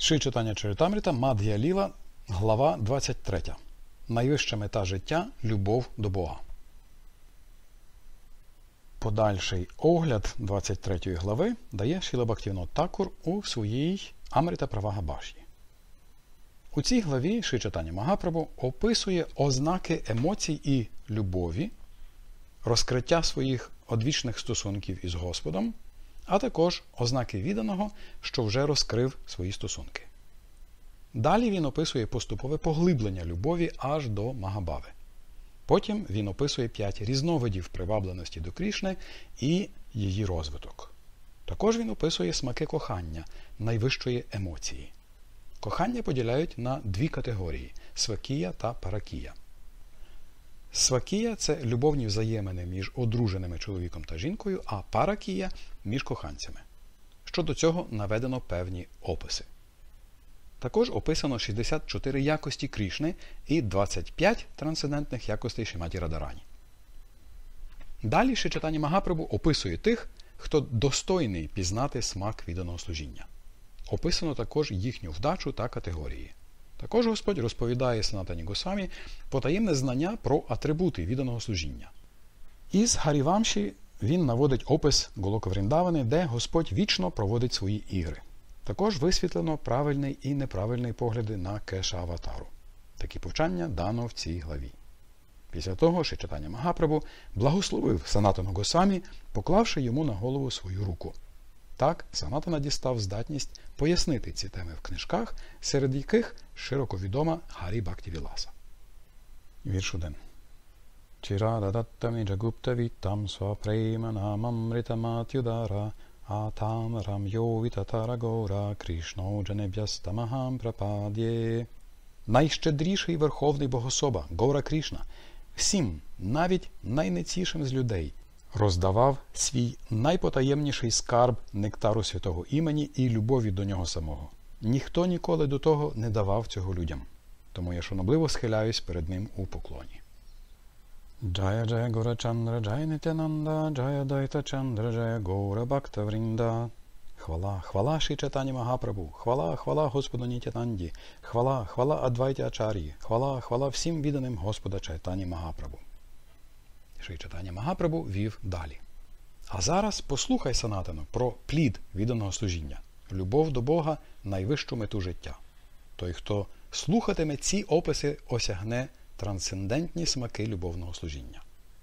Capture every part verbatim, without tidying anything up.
Шри Чайтання Чаритамріта, Мад'я Ліла, глава двадцять третя. Найвища мета життя – любов до Бога. Подальший огляд двадцять третьої глави дає Шріла Бхактивінод Такур у своїй Амрита Правага Баші. У цій главі Шрі Чайтання Магапрабху описує ознаки емоцій і любові, розкриття своїх одвічних стосунків із Господом, а також ознаки відданого, що вже розкрив свої стосунки. Далі він описує поступове поглиблення любові аж до Магабави. Потім він описує п'ять різновидів привабленості до Крішни і її розвиток. Також він описує смаки кохання, найвищої емоції. Кохання поділяють на дві категорії – свакія та паракія. Свакія – це любовні взаємини між одруженими чоловіком та жінкою, а паракія – між коханцями. Щодо цього наведено певні описи. Також описано шістдесят чотири якості Крішни і двадцять п'ять трансцендентних якостей Шриматі Радарані. Далі Шрі Чайтання Магапрабху описує тих, хто достойний пізнати смак відданого служіння. Описано також їхню вдачу та категорії. Також Господь розповідає Санатані Госвамі потаємне знання про атрибути відданого служіння. Із Гарівамші він наводить опис Голока Вріндавани, де Господь вічно проводить свої ігри. Також висвітлено правильний і неправильний погляди на Кеша-аватару. Такі повчання дано в цій главі. Після того Шрі Чайтання Магапрабху благословив Санатану Госвамі, поклавши йому на голову свою руку. Так, Санатана дістав здатність пояснити ці теми в книжках, серед яких широко відома Гарі Бхакті Віласа. Вірш один. Чирададаттам ніджагуптавітам свапрейманамамритаматюдара атамарам йовітатарагора крішно джанеб'ястамахам прападє. Найщедріший Верховний Богособа, Гора Крішна, всім, навіть найнецішим з людей, роздавав свій найпотаємніший скарб нектару святого імені і любові до нього самого. Ніхто ніколи до того не давав цього людям. Тому я шанобливо схиляюсь перед ним у поклоні. Джая Джая Гора Чандра Джая Нитянанда Джая Дайта Чандра Джая Гора Бхакта Врінда. Хвала, хвала Шрі Чайтані Магапрабху, хвала, хвала Господу Нітянанді, хвала, хвала Адвайті Ачар'ї, хвала, хвала всім відданим Господа Чайтані Магапрабху. Шрі Чайтання Магапрабху вів далі. А зараз послухай, Санатано, про плід відданого служіння. Любов до Бога – найвищу мету життя. Той, хто слухатиме ці описи, осягне трансцендентні смаки любовного служіння.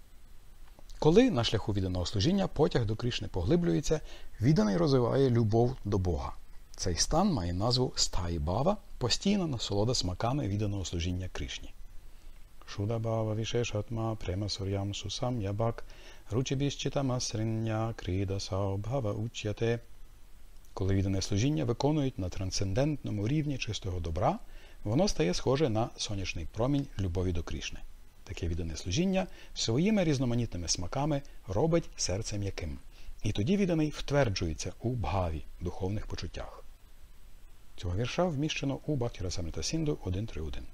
Коли на шляху відданого служіння потяг до Крішни поглиблюється, відданий розвиває любов до Бога. Цей стан має назву стаї-бава, постійна насолода смаками відданого служіння Крішні. Шуда-бава вішешатма према сурям сусам ябак ручибіщитамасриння кріда саобхава учяте. Коли віддане служіння виконують на трансцендентному рівні чистого добра, воно стає схоже на сонячний промінь любові до Крішни. Таке віддане служіння своїми різноманітними смаками робить серце м'яким. І тоді відданий втверджується у бхаві, духовних почуттях. Цього вірша вміщено у Бхакті Расамрита Сінду один три один.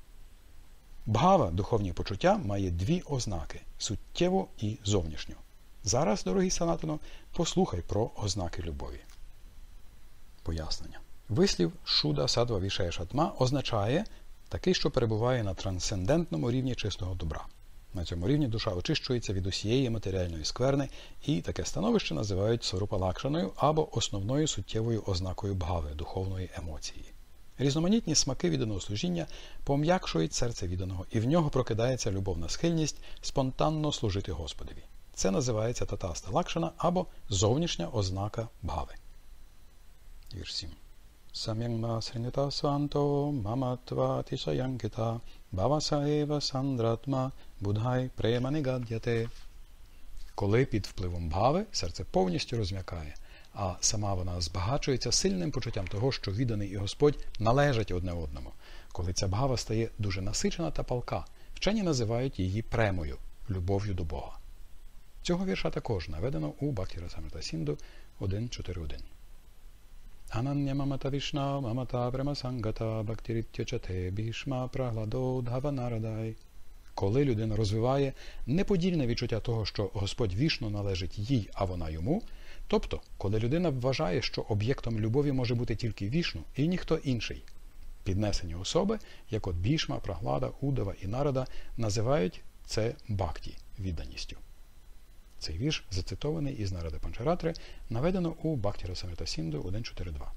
Бхава, духовні почуття, має дві ознаки – суттєву і зовнішню. Зараз, дорогий Санатано, послухай про ознаки любові. Пояснення. Вислів «шуда садва вішая шатма» означає такий, що перебуває на трансцендентному рівні чистого добра. На цьому рівні душа очищується від усієї матеріальної скверни, і таке становище називають сварупа-лакшаною або основною суттєвою ознакою бхави, духовної емоції. Різноманітні смаки відданого служіння пом'якшують серце відданого, і в нього прокидається любовна схильність спонтанно служити Господові. Це називається татаста лакшана або зовнішня ознака бхави. Вірш сім. Сам'янгма сринята сванто маматва тішаянкита бавасаева сандратма будхай према нігад'яте. Коли під впливом бхави серце повністю розм'якає, а сама вона збагачується сильним почуттям того, що відданий і Господь належать одне одному. Коли ця бхава стає дуже насичена та палка, вчені називають її премою, любов'ю до Бога. Цього вірша також наведено у Бхакті Расамрита Сінду один чотири один. Анання мамата вішна мамата према сангата бхактиритячате бішма прагладо дхаванарадай. Коли людина розвиває неподільне відчуття того, що Господь вічно належить їй, а вона йому, Тобто, коли людина вважає, що об'єктом любові може бути тільки Вішну і ніхто інший, піднесені особи, як от Бішма, Праглада, Удава і Нарада, називають це бхакті, відданістю. Цей вірш, зацитований із Наради Панчаратри, наведено у Бхакті-расамрита Сінду один чотири два.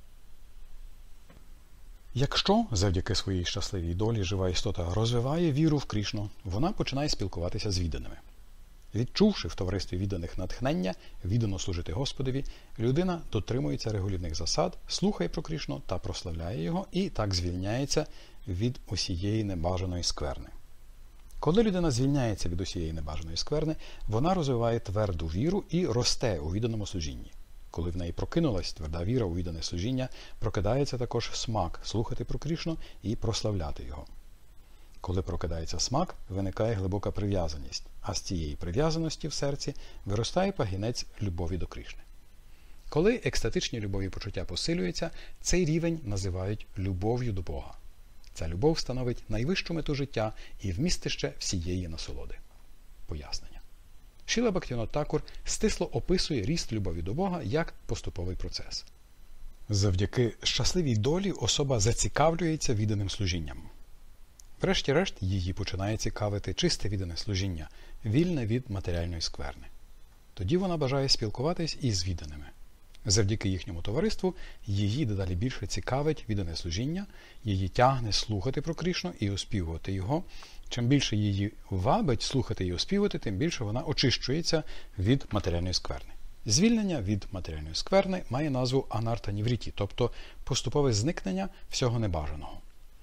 Якщо завдяки своїй щасливій долі жива істота розвиває віру в Крішну, вона починає спілкуватися з відданими. Відчувши в товаристві відданих натхнення, віддано служити Господові, людина дотримується регулівних засад, слухає про Крішну та прославляє його і так звільняється від усієї небажаної скверни. Коли людина звільняється від усієї небажаної скверни, вона розвиває тверду віру і росте у відданому служінні. Коли в неї прокинулась тверда віра у віддане служіння, прокидається також смак слухати про Крішну і прославляти його. Коли прокидається смак, виникає глибока прив'язаність, а з цієї прив'язаності в серці виростає пагінець любові до Крішни. Коли екстатичні любові почуття посилюються, цей рівень називають любов'ю до Бога. Ця любов становить найвищу мету життя і вмістище всієї насолоди. Пояснення. Шріла Бхактивінод Такур стисло описує ріст любові до Бога як поступовий процес. Завдяки щасливій долі особа зацікавлюється відданим служінням. Врешті-решт її починає цікавити чисте віддане служіння, вільне від матеріальної скверни. Тоді вона бажає спілкуватись із відданими. Завдяки їхньому товариству її дедалі більше цікавить віддане служіння, її тягне слухати про Крішну і оспівувати його. Чим більше її вабить слухати і оспівувати, тим більше вона очищується від матеріальної скверни. Звільнення від матеріальної скверни має назву анарта-нівріті, тобто поступове зникнення всього небажаного.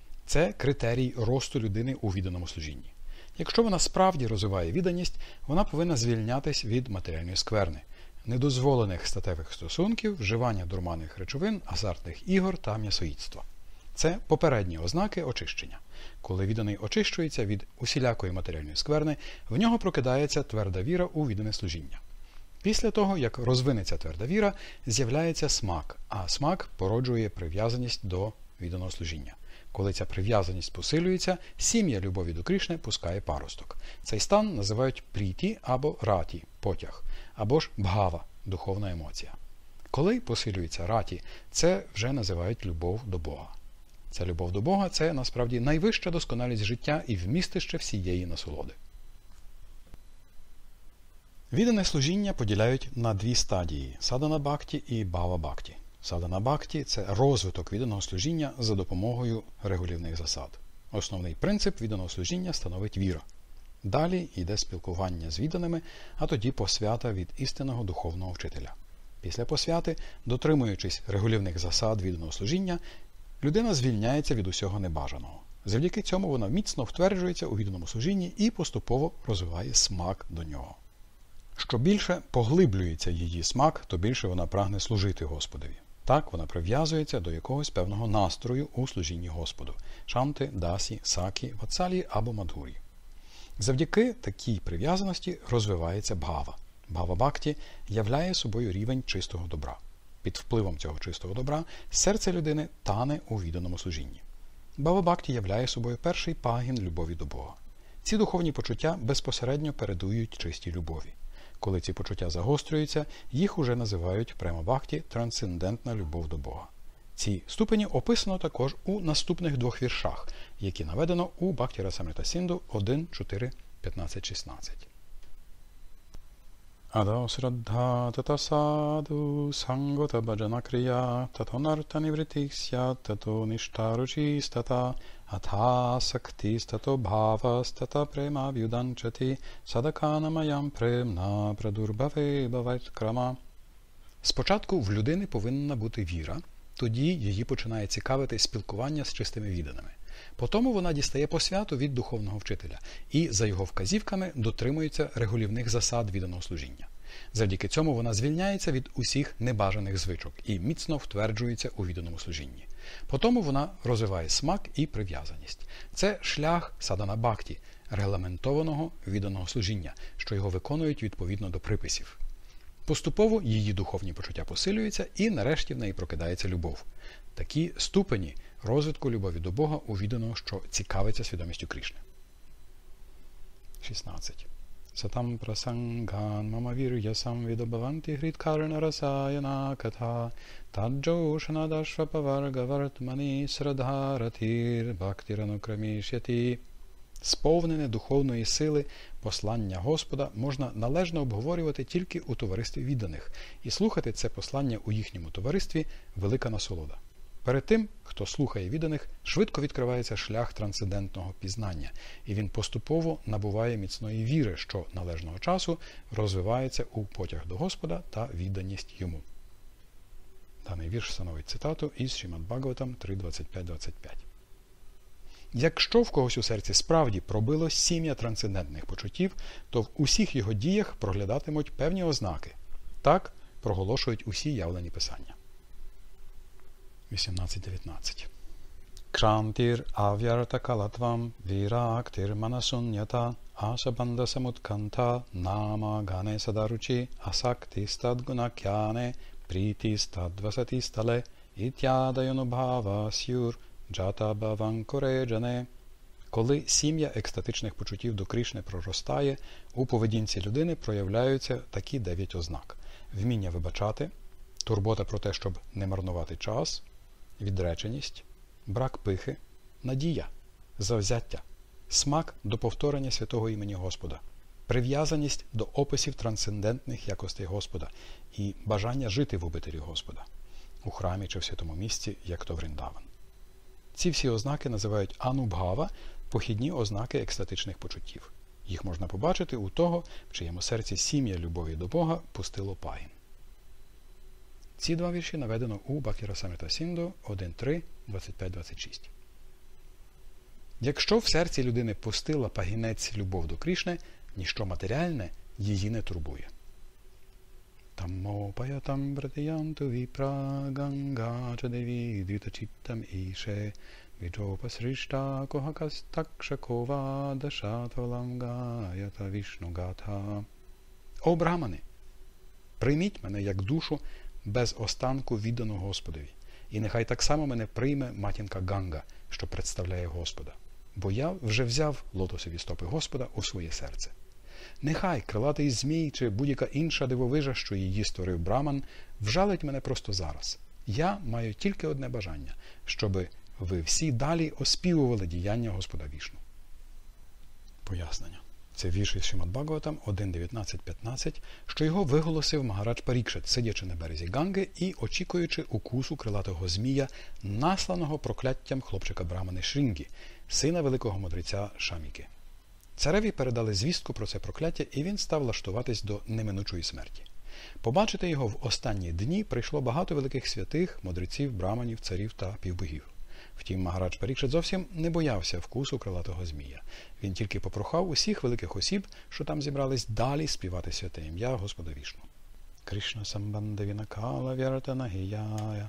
Це критерій росту людини у відданому служінні. Якщо вона справді розвиває відданість, вона повинна звільнятись від матеріальної скверни, недозволених статевих стосунків, вживання дурманних речовин, азартних ігор та м'ясоїдства. Це попередні ознаки очищення. Коли відданий очищується від усілякої матеріальної скверни, в нього прокидається тверда віра у віддане служіння. Після того, як розвинеться тверда віра, з'являється смак, а смак породжує прив'язаність до відданого служіння. Коли ця прив'язаність посилюється, сім'я любові до Крішни пускає паросток. Цей стан називають пріті або раті – потяг, або ж бхава – духовна емоція. Коли посилюється раті, це вже називають любов до Бога. Ця любов до Бога – це насправді найвища досконалість життя і вмістище всієї насолоди. Віддане служіння поділяють на дві стадії – садана-бхакті і бхава-бхакті. Садана-бхакті – це розвиток відданого служіння за допомогою регулівних засад. Основний принцип відданого служіння становить віра. Далі йде спілкування з відданими, а тоді посвята від істинного духовного вчителя. Після посвяти, дотримуючись регулівних засад відданого служіння, людина звільняється від усього небажаного. Завдяки цьому вона міцно втверджується у відданому служінні і поступово розвиває смак до нього. Що більше поглиблюється її смак, то більше вона прагне служити Господові. Так вона прив'язується до якогось певного настрою у служінні Господу – шанти, дасі, сакі, ватсалі або мадгурі. Завдяки такій прив'язаності розвивається бхава. Бхава-бхакті являє собою рівень чистого добра. Під впливом цього чистого добра серце людини тане у відданому служінні. Бхава-бхакті являє собою перший пагін любові до Бога. Ці духовні почуття безпосередньо передують чистій любові. Коли ці почуття загострюються, їх уже називають према-бхакті – трансцендентна любов до Бога. Ці ступені описано також у наступних двох віршах, які наведено у Бхакті-расамрита Сінду один, чотири, п'ятнадцять, шістнадцять. Адо срадха тата саду сангота баджана крия тато нарта нівритикся тато ништару чистата атха сактис тато бхавас тата према в'юданчати садакана маям премна прадурбаве бавать крама. Спочатку в людини повинна бути віра, тоді її починає цікавити спілкування з чистими відданими. Потому вона дістає посвяту від духовного вчителя і за його вказівками дотримується регулівних засад відданого служіння. Завдяки цьому вона звільняється від усіх небажаних звичок і міцно втверджується у відданому служінні. Потому вона розвиває смак і прив'язаність. Це шлях садана-бхакті, регламентованого відданого служіння, що його виконують відповідно до приписів. Поступово її духовні почуття посилюються і нарешті в неї прокидається любов. Такі ступені розвитку любові до Бога у відданого, що цікавиться свідомістю Крішни. шістнадцять. Сатам прасанган мама вір'я самвідобаванти грідкарна расаяна катha таджошана дашвапаварга вартмані срадгаратір бхактиранукрамішяти. Сповнене духовної сили послання Господа можна належно обговорювати тільки у товаристві відданих, і слухати це послання у їхньому товаристві – велика насолода. Перед тим, хто слухає відданих, швидко відкривається шлях трансцендентного пізнання, і він поступово набуває міцної віри, що належного часу розвивається у потяг до Господа та відданість йому. Даний вірш становить цитату із Шримад Бхагаватам три двадцять п'ять двадцять п'ять. Якщо в когось у серці справді пробило сім'я трансцендентних почуттів, то в усіх його діях проглядатимуть певні ознаки. Так проголошують усі явлені писання. вісімнадцять дев'ятнадцять. Кшантір ав'ярта калатвам вірактір манасунята асабанда самутканта нама гане садаручі асакти стадгунакяне пріті стадвасати стале ітядайонубхава сюр джата баванкореджане. Коли сім'я екстатичних почуттів до Кришни проростає, у поведінці людини проявляються такі дев'ять ознак. Вміння вибачати, турбота про те, щоб не марнувати час, відреченість, брак пихи, надія, завзяття, смак до повторення святого імені Господа, прив'язаність до описів трансцендентних якостей Господа і бажання жити в обителі Господа, у храмі чи в святому місці, як то Вріндаван. Ці всі ознаки називають анубхава, похідні ознаки екстатичних почуттів. Їх можна побачити у того, в чиєму серці сім'я любові до Бога пустило пагін. Ці два вірші наведено у Бхактирасамрита Сінду один три двадцять п'ять двадцять шість. Якщо в серці людини пустила пагінець любов до Кришни, ніщо матеріальне її не турбує. Таммопаятам братиянту віпраганга чадеві двітачіттам іше віджопасришта когакастакшакова дашатваламгаята вішнугатха. О, брамани! Прийміть мене як душу без останку віддану Господові, і нехай так само мене прийме матінка Ганга, що представляє Господа, бо я вже взяв лотосові стопи Господа у своє серце. Нехай крилатий змій чи будь-яка інша дивовижа, що її створив Браман, вжалить мене просто зараз. Я маю тільки одне бажання, щоби ви всі далі оспівували діяння Господа Вішну. Пояснення. Це вірш із Шримад Бхагаватам один дев'ятнадцять п'ятнадцять, що його виголосив Магарадж Парікшит, сидячи на березі Ганги і очікуючи укусу крилатого змія, насланого прокляттям хлопчика Брамани Шрінгі, сина великого мудреця Шаміки. Цареві передали звістку про це прокляття, і він став лаштуватись до неминучої смерті. Побачити його в останні дні прийшло багато великих святих, мудреців, браманів, царів та півбогів. Втім, Магарадж Парікшит зовсім не боявся вкусу крилатого змія. Він тільки попрохав усіх великих осіб, що там зібрались, далі співати святе ім'я Господа Вішну. Кришна самбанда вінакала в'яртана гіяя.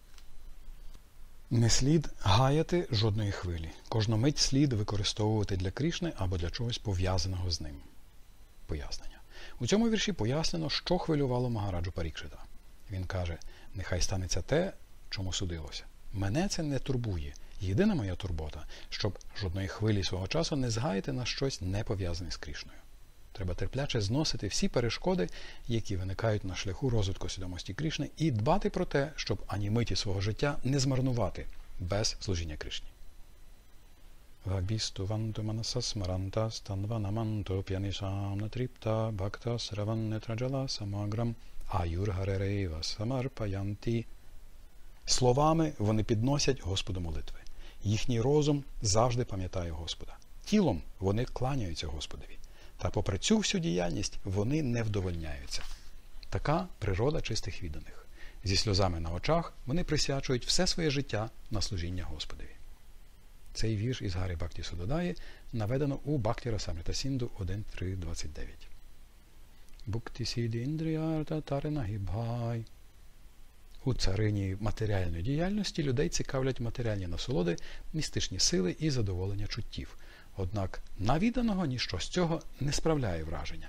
Не слід гаяти жодної хвилі. Кожну мить слід використовувати для Кришни або для чогось пов'язаного з ним. Пояснення. У цьому вірші пояснено, що хвилювало Магараджу Парікшита. Він каже, нехай станеться те, чому судилося. Мене це не турбує. Єдина моя турбота, щоб жодної хвилі свого часу не згаяти на щось не пов'язане з Кришною. Треба терпляче зносити всі перешкоди, які виникають на шляху розвитку свідомості Кришни, і дбати про те, щоб ані миті свого життя не змарнувати без служіння Кришні. Вабісту ванту манаса смаранта станванаманту п'янішам натріпта бхакта сраваннетраджала самаграм аюргаререйва самарпаянті. Словами вони підносять Господу молитви. Їхній розум завжди пам'ятає Господа. Тілом вони кланяються Господові. Та попри цю всю діяльність вони не вдовольняються. Така природа чистих відданих. Зі сльозами на очах вони присвячують все своє життя на служіння Господові. Цей вірш із Гарі Бхакті Судодаї наведено у Бхактирасамрита Сінду один три двадцять дев'ять. Букті сіді індріярта таренагібхай. У царині матеріальної діяльності людей цікавлять матеріальні насолоди, містичні сили і задоволення чуттів. Однак на відданого ніщо з цього не справляє враження.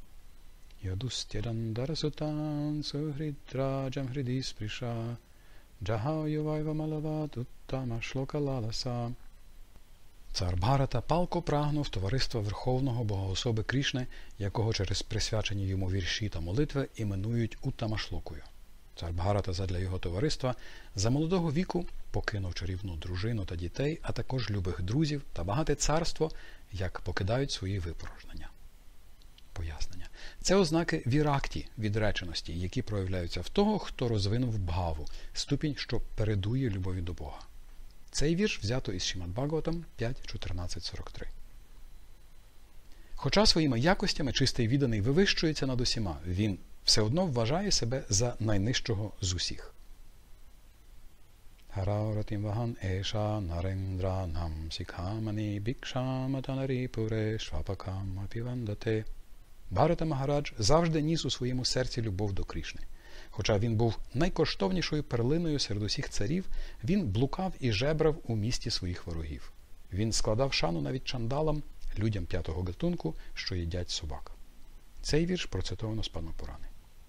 Йодустірандарасутан сугрідраджам гридіспріша джагаю вайва малават уттама шлока лаласа. Цар Бхарата палко прагнув товариства Верховного Богоособи Крішни, якого через присвячені йому вірші та молитви іменують Уттамашлокою. Цар Бхарата задля його товариства за молодого віку покинув чарівну дружину та дітей, а також любих друзів та багате царство, як покидають свої випорожнення. Пояснення. Це ознаки віракті, відреченості, які проявляються в того, хто розвинув бхаву, ступінь, що передує любові до Бога. Цей вірш взято із Шримад-Бхагаватам п'ять чотирнадцять сорок три. Хоча своїми якостями чистий відданий вивищується над усіма, він все одно вважає себе за найнижчого з усіх. Харавратім ваган еша нарендра нам сікхамані бікшаматанарі пуре швапакам апівандате. Бхарата Магарадж завжди ніс у своєму серці любов до Крішни. Хоча він був найкоштовнішою перлиною серед усіх царів, він блукав і жебрав у місті своїх ворогів. Він складав шану навіть чандалам, людям п'ятого гатунку, що їдять собак. Цей вірш процитовано з Падма-Пурани.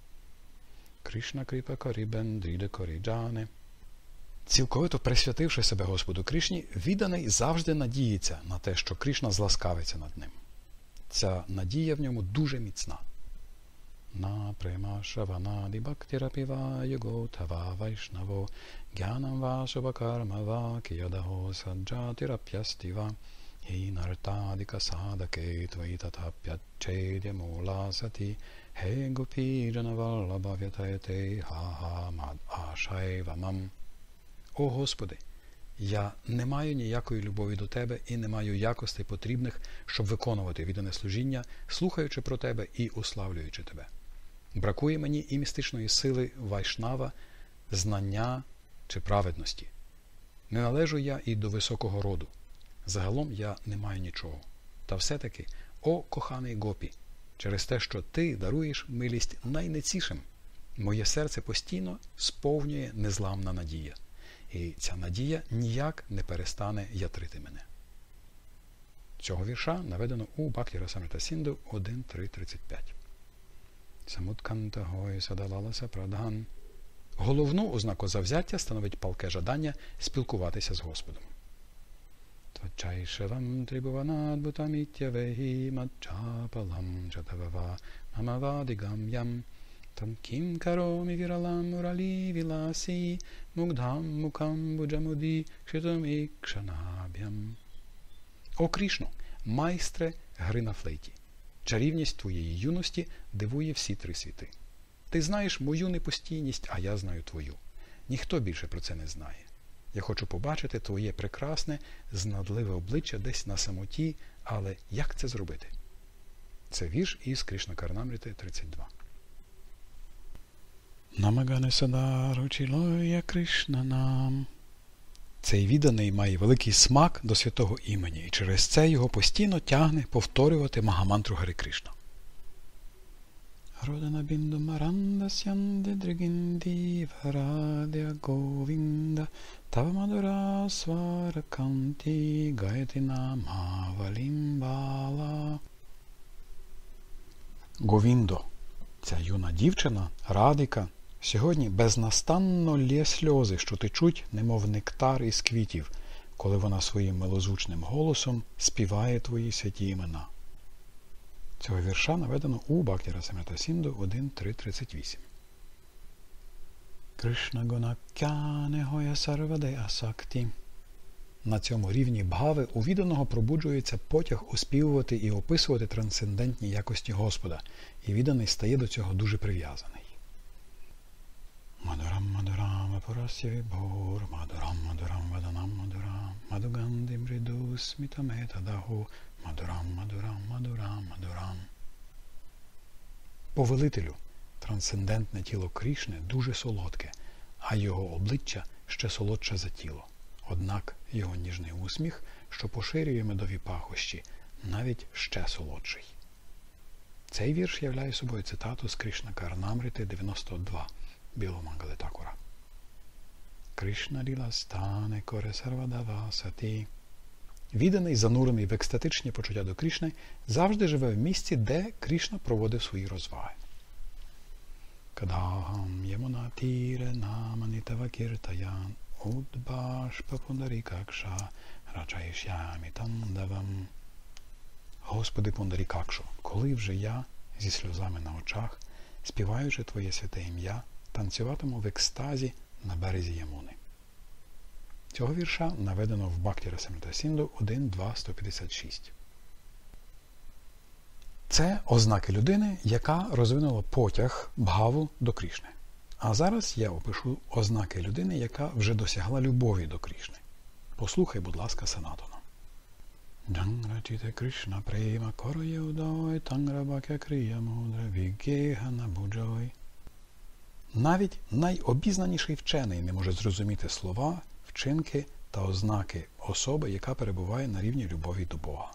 Кришна кріпа корібен дріде коріджане. Цілковито присвятивши себе Господу Кришні, відданий завжди надіється на те, що Кришна зласкавиться над ним. Ця надія в ньому дуже міцна. На према шаванаді бхактирапіва його тава вайшнаво гянам ва шубакарма ва киядаго саджатирап'ястіва і нартадіка садаке твої татап'ячедя мула саті хе гопіджана валлабав'ятайте ха-ха мад ашайвамам. О Господи! Я не маю ніякої любові до Тебе і не маю якостей потрібних, щоб виконувати віддане служіння, слухаючи про Тебе і уславлюючи Тебе. Бракує мені і містичної сили вайшнава, знання чи праведності. Не належу я і до високого роду. Загалом я не маю нічого. Та все-таки, о коханий Гопі, через те, що Ти даруєш милість найнецішим, моє серце постійно сповнює незламна надія. І ця надія ніяк не перестане ятрити мене. Цього вірша наведено у Бхакті Расамрита Сінду один три тридцять п'ять. Самутканта гой садалаласа прадган. Головну ознаку завзяття становить палке жадання спілкуватися з Господом. Твачайшевам трибуванадбутаміттявегі матчапалам чатавава намавадигам'ям. Там кім каромі віралам муралі віласі мугдам мукам буджамуді кшитом і кшанаб'ям. О Крішно, майстре гри на флейті, чарівність твоєї юності дивує всі три світи. Ти знаєш мою непостійність, а я знаю твою. Ніхто більше про це не знає. Я хочу побачити твоє прекрасне, знадливе обличчя десь на самоті, але як це зробити? Це вірш із Кришна Карнамріти тридцять два. Намагане садару чілоя Кришна нам. Цей відданий має великий смак до святого імені, і через це його постійно тягне повторювати Магамантру Гари Кришна. Родана бінду маранда сянде дригінді варадя говінда тава мадура свараканті гаяти намавалімбала. Говіндо, ця юна дівчина, Радика, сьогодні безнастанно лє сльози, що течуть, немов нектар із квітів, коли вона своїм милозвучним голосом співає твої святі імена. Цього вірша наведено у Бхакті Расамрита Сінду один три тридцять вісім. Кришна гонакяне гоя сарваде асакті. На цьому рівні бхави у відданого пробуджується потяг оспівувати і описувати трансцендентні якості Господа, і відданий стає до цього дуже прив'язаний. Мадурам мадурам апурасya вібхур, мадурам мадурам ваданам мадурам, мадуганди мриду смітамета даху, мадурам мадурам мадурам мадурам. Повелителю, трансцендентне тіло Крішни дуже солодке, а його обличчя ще солодше за тіло. Однак його ніжний усміх, що поширює медові пахощі, навіть ще солодший. Цей вірш являє собою цитату з Кришна Карнамрити дев'яносто два Біломангали Такура. Кришна ліла стане коре сарвадава саті. Відданий, занурений в екстатичні почуття до Кришни, завжди живе в місці, де Кришна проводив свої розваги. Кадахам ямуна тіре наманітава кіртаян Удбаш папундарікакша рачаїшямі тандавам. Господи Пундарікакшо, коли вже я зі сльозами на очах, співаючи Твоє святе ім'я, танцюватиму в екстазі на березі Ямуни. Цього вірша наведено в Бхакті Расамрита Сінду один два сто п'ятдесят шість. Це ознаки людини, яка розвинула потяг бхаву до Крішни. А зараз я опишу ознаки людини, яка вже досягла любові до Крішни. Послухай, будь ласка, Санатана. Джанграчіте Кришна према короє удой, танграбакя крия мудра вігега набуджой. Навіть найобізнаніший вчений не може зрозуміти слова, вчинки та ознаки особи, яка перебуває на рівні любові до Бога.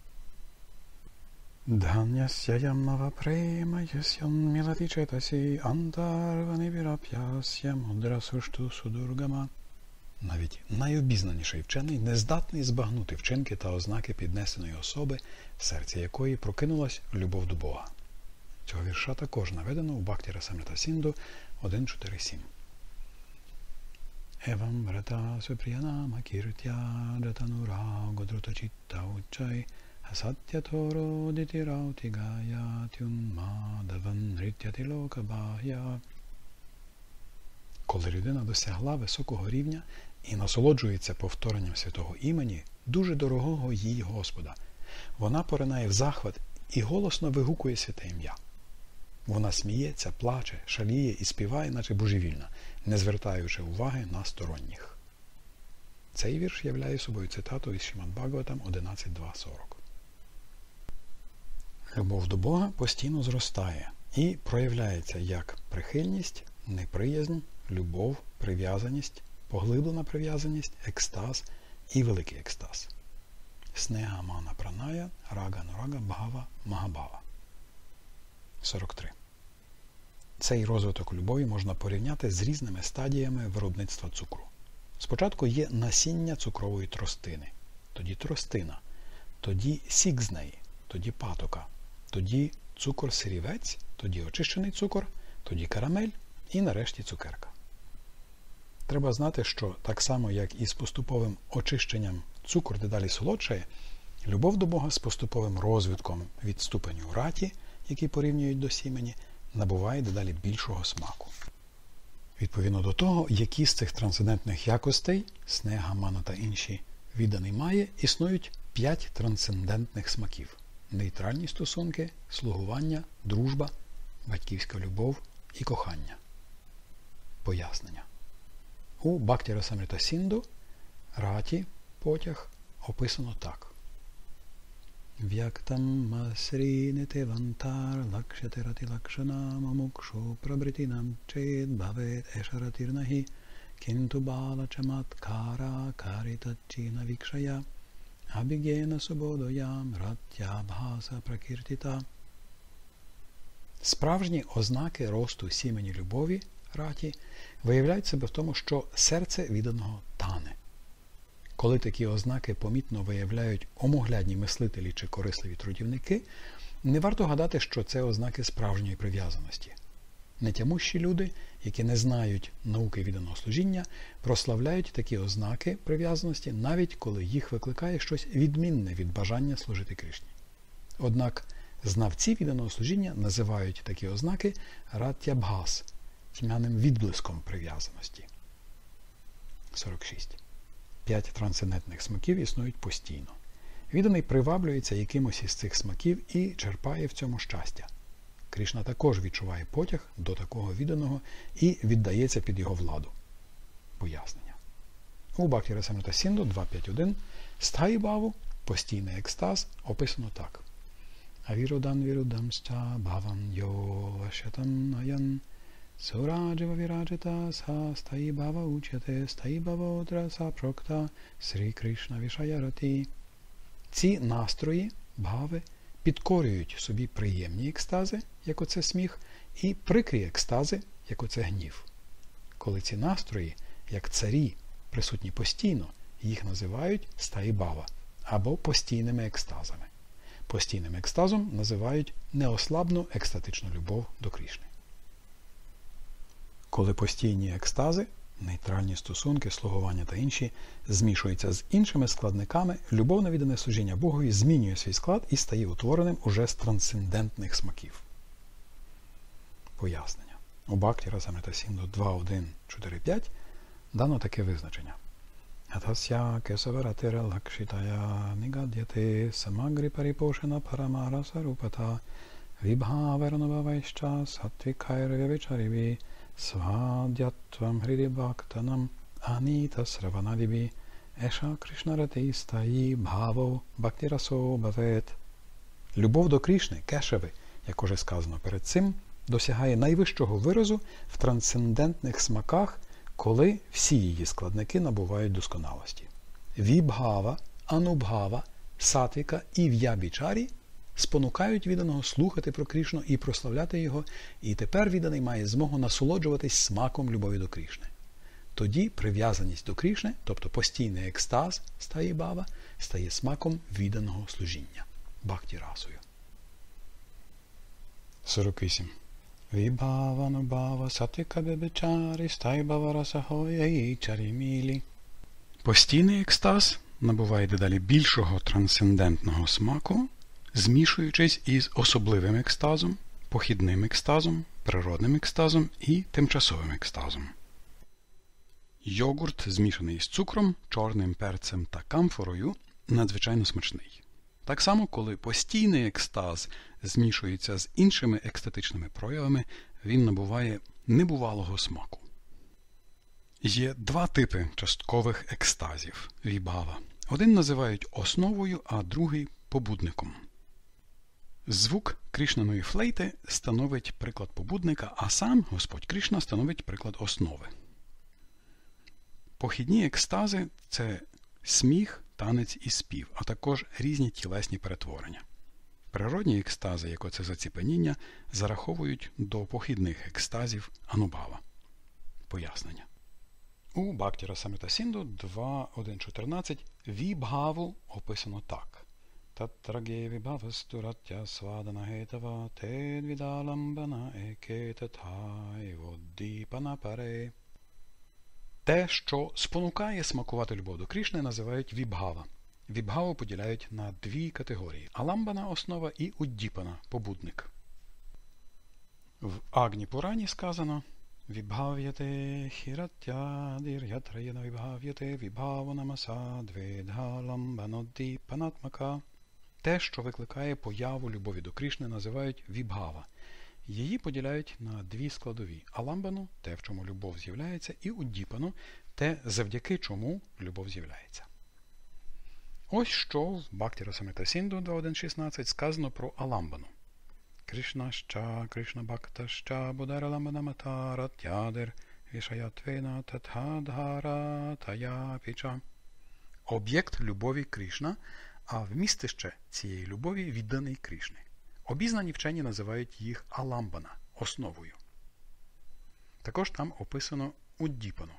Дханясям нава према ясям мілати четасі антарвани вірап'ясya мудра сушту судургама. Навіть найобізнаніший вчений не здатний збагнути вчинки та ознаки піднесеної особи, в серці якої прокинулась любов до Бога. Цього вірша також наведено у Бхакті Расамрита Сінду один чотири сім. Евам врата супріянама кіртя джатанура годрута чітта учай асаття торо дитираути гая тюнмадаван нритяти лока бахя. Коли людина досягла високого рівня і насолоджується повторенням святого імені, дуже дорогого їй Господа, вона поринає в захват і голосно вигукує святе ім'я. Вона сміється, плаче, шаліє і співає, наче божевільна, не звертаючи уваги на сторонніх. Цей вірш являє собою цитату із Шримад Бхагаватам одинадцять два сорок. Любов до Бога постійно зростає і проявляється як прихильність, неприязнь, любов, прив'язаність, поглиблена прив'язаність, екстаз і великий екстаз. Снега мана праная, рага нурага бхава магабхава. сорок три. Цей розвиток любові можна порівняти з різними стадіями виробництва цукру. Спочатку є насіння цукрової тростини, тоді тростина, тоді сік з неї, тоді патока, тоді цукор-сирівець, тоді очищений цукор, тоді карамель і нарешті цукерка. Треба знати, що так само, як і з поступовим очищенням цукор дедалі солодшає, любов до Бога з поступовим розвитком від ступеню раті, який порівнюють до сімені, набуває дедалі більшого смаку. Відповідно до того, які з цих трансцендентних якостей, снега, мана та інші, відданий має, існують п'ять трансцендентних смаків – нейтральні стосунки, слугування, дружба, батьківська любов і кохання. Пояснення. У Бхакті Расамрита Сінду раті, потяг, описано так. В'яктам масрінити вантар лакшяти рати лакшанам амукшу прабритинам чед бавет ешаратирнахі кінту бала чаматкара каритачіна вікшая абігена субодоям раття бхаса пракіртіта. Справжні ознаки росту сімені любові раті виявляють себе в тому, що серце відданого тане. Коли такі ознаки помітно виявляють омоглядні мислителі чи корисливі трудівники, не варто гадати, що це ознаки справжньої прив'язаності. Нетямущі люди, які не знають науки відданого служіння, прославляють такі ознаки прив'язаності, навіть коли їх викликає щось відмінне від бажання служити Кришні. Однак знавці відданого служіння називають такі ознаки раттябхас, тьмяним відблиском прив'язаності. сорок шість. П'ять трансцендентних смаків існують постійно. Відданий приваблюється якимось із цих смаків і черпає в цьому щастя. Кришна також відчуває потяг до такого відданого і віддається під його владу. Пояснення. У Бхакті Расамрита Сінду два п'ять один стхаї бхаву, постійний екстаз, описано так. Авірудан вірудамсча бхаван йо вашятан аян Сураджива віраджита са стаї бхава учяте стаї бхаводра са прокта Срі Кришна вішаярати. Ці настрої, бхави, підкорюють собі приємні екстази, як оце сміх, і прикрі екстази, як оце гнів. Коли ці настрої, як царі, присутні постійно, їх називають стаї бхава або постійними екстазами. Постійним екстазом називають неослабну екстатичну любов до Кришни. Коли постійні екстази, нейтральні стосунки, слугування та інші змішуються з іншими складниками, любовне віддане служіння Богові змінює свій склад і стає утвореним уже з трансцендентних смаків. Пояснення. У Бхакті Расамрита Сінду два один чотири п'ять дано таке визначення. Атасya kesavaratira lakshitaya nigadyate samagri paripошена paramara рупата vibhavarnavavaischa sattvikairavyavicharivi svadhyatvam hridibhaktanam anita sravanadibi eša krishnarati стаї бхаво бхактирасо бавет. Любов до Крішни, кешеви, як уже сказано перед цим, досягає найвищого виразу в трансцендентних смаках, коли всі її складники набувають досконалості. Вібгава, анубгава, сатвіка і в'ябічарі спонукають відданого слухати про Крішну і прославляти його, і тепер відданий має змогу насолоджуватись смаком любові до Крішни. Тоді прив'язаність до Крішни, тобто постійний екстаз стаї бава, стає смаком відданого служіння бхакті-расою. сорок вісім. Вібхаванубхава сатвіка бебечарі стайбава расахоя чарі мілі. Постійний екстаз набуває дедалі більшого трансцендентного смаку, змішуючись із особливим екстазом, похідним екстазом, природним екстазом і тимчасовим екстазом. Йогурт, змішаний з цукром, чорним перцем та камфорою, надзвичайно смачний. Так само, коли постійний екстаз змішується з іншими екстатичними проявами, він набуває небувалого смаку. Є два типи часткових екстазів вібхава. Один називають основою, а другий – побудником. Звук Крішнаної флейти становить приклад побудника, а сам Господь Крішна становить приклад основи. Похідні екстази – це сміх, танець і спів, а також різні тілесні перетворення. Природні екстази, як оце заціпеніння, зараховують до похідних екстазів анубхава. Пояснення. У Бхакті Расамрита Сінду два один чотирнадцять вібхаву описано так. Татраге вібхавастуратя свадана гетава тедвідаламбана екетатай воддіпана паре. Те, що спонукає смакувати любов до Крішни, називають вібхава. Вібхаву поділяють на дві категорії – аламбана – основа і уддіпана – побудник. В Агні Пурані сказано вібхав'яте хіраттядір-ятраєна вібхав'яте вібхаву намаса дведгаламбаноддіпанатмака. Те, що викликає появу любові до Крішни, називають вібхава. Її поділяють на дві складові – аламбану – те, в чому любов з'являється, і уддіпану – те, завдяки чому любов з'являється. Ось що в Бхакті Расамрита Сінду два один шістнадцять сказано про аламбану. Кришнаща, Кришнабхактаща, Будараламбанамата, Тядер, Вішаятвена, Татхадгара, Таяпіча. Об'єкт любові Крішна, а вмістище цієї любові відданий Крішни. Обізнані вчені називають їх аламбана, основою. Також там описано уддіпану.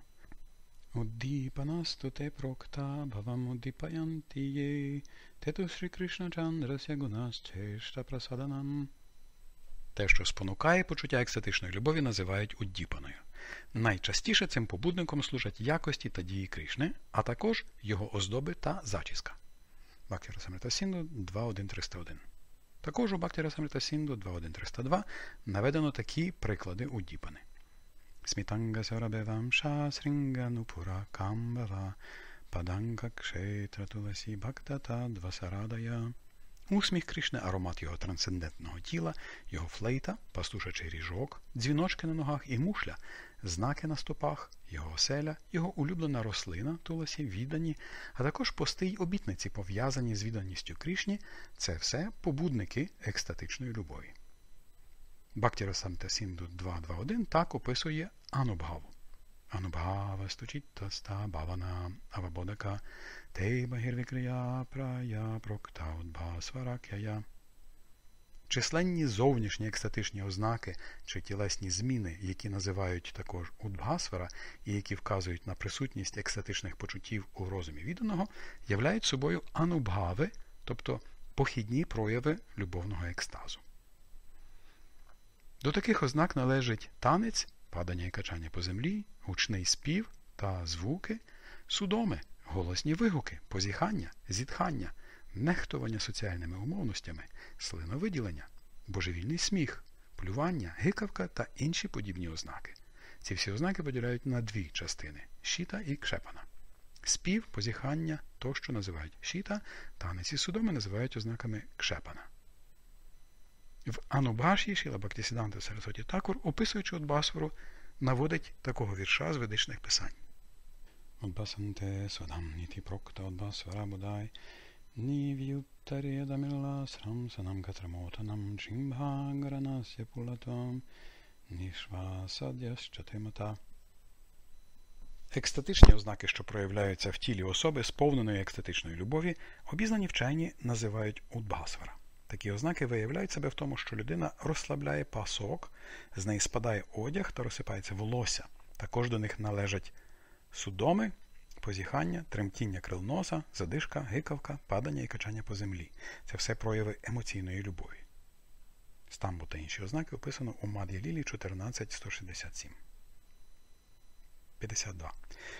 Уддіпанасту те прокта бхавам уддіпаянтіє тету Шрі Кришна Чандрасya гунасчешта прасаданам. Те, що спонукає почуття екстатичної любові, називають уддіпаною. Найчастіше цим побудником служать якості та дії Кришни, а також його оздоби та зачіска. Бхакті Расамрита Сінду два один триста один. Також у Бхакті Расамрита Сінду два один триста два наведено такі приклади уддіпани. Смітанга сарабевам шасринга нупура камбава паданга кшетра туласі бхактата двасарадая. Усміх Кришни, аромат його трансцендентного тіла, його флейта, пастушачий ріжок, дзвіночки на ногах і мушля, знаки на стопах, його оселя, його улюблена рослина, туласі, віддані, а також пости й обітниці, пов'язані з відданістю Кришні – це все побудники екстатичної любові. Бхакті Расамрита Сінду два два один так описує анубхаву. Анубхава стучіта ста бавана авабодака тейба гірвікрія прая прокта удбасваракяя. Численні зовнішні екстатичні ознаки чи тілесні зміни, які називають також удбасвара і які вказують на присутність екстатичних почуттів у розумі відданого, являють собою анубхави, тобто похідні прояви любовного екстазу. До таких ознак належить танець, падання і качання по землі, гучний спів та звуки, судоми, голосні вигуки, позіхання, зітхання, нехтування соціальними умовностями, слиновиділення, божевільний сміх, плювання, гикавка та інші подібні ознаки. Ці всі ознаки поділяють на дві частини – шіта і кшепана. Спів, позіхання тощо називають шіта, танець і судоми називають ознаками кшепана. В Анубаші Шіла Бхактисіддханта Сарасваті Такур, описуючи Удбасвару, наводить такого вірша з ведичних писань. Удбасанте свадам ніті прокта Удбасвара бодай, нів'юттарєдамілла срамсанам катрамотанам джимбхагаранасya пулатвам нішвасадящатимата. Екстатичні ознаки, що проявляються в тілі особи, сповненої екстатичної любові, обізнані вчені називають удбасвара. Такі ознаки виявляють себе в тому, що людина розслабляє пасок, з неї спадає одяг та розсипається волосся. Також до них належать судоми, позіхання, тремтіння крил носа, задишка, гикавка, падання і качання по землі. Це все прояви емоційної любові. Стамбу та інші ознаки описано у Мад'я Лілі чотирнадцять сто шістдесят сім. п'ятдесят два.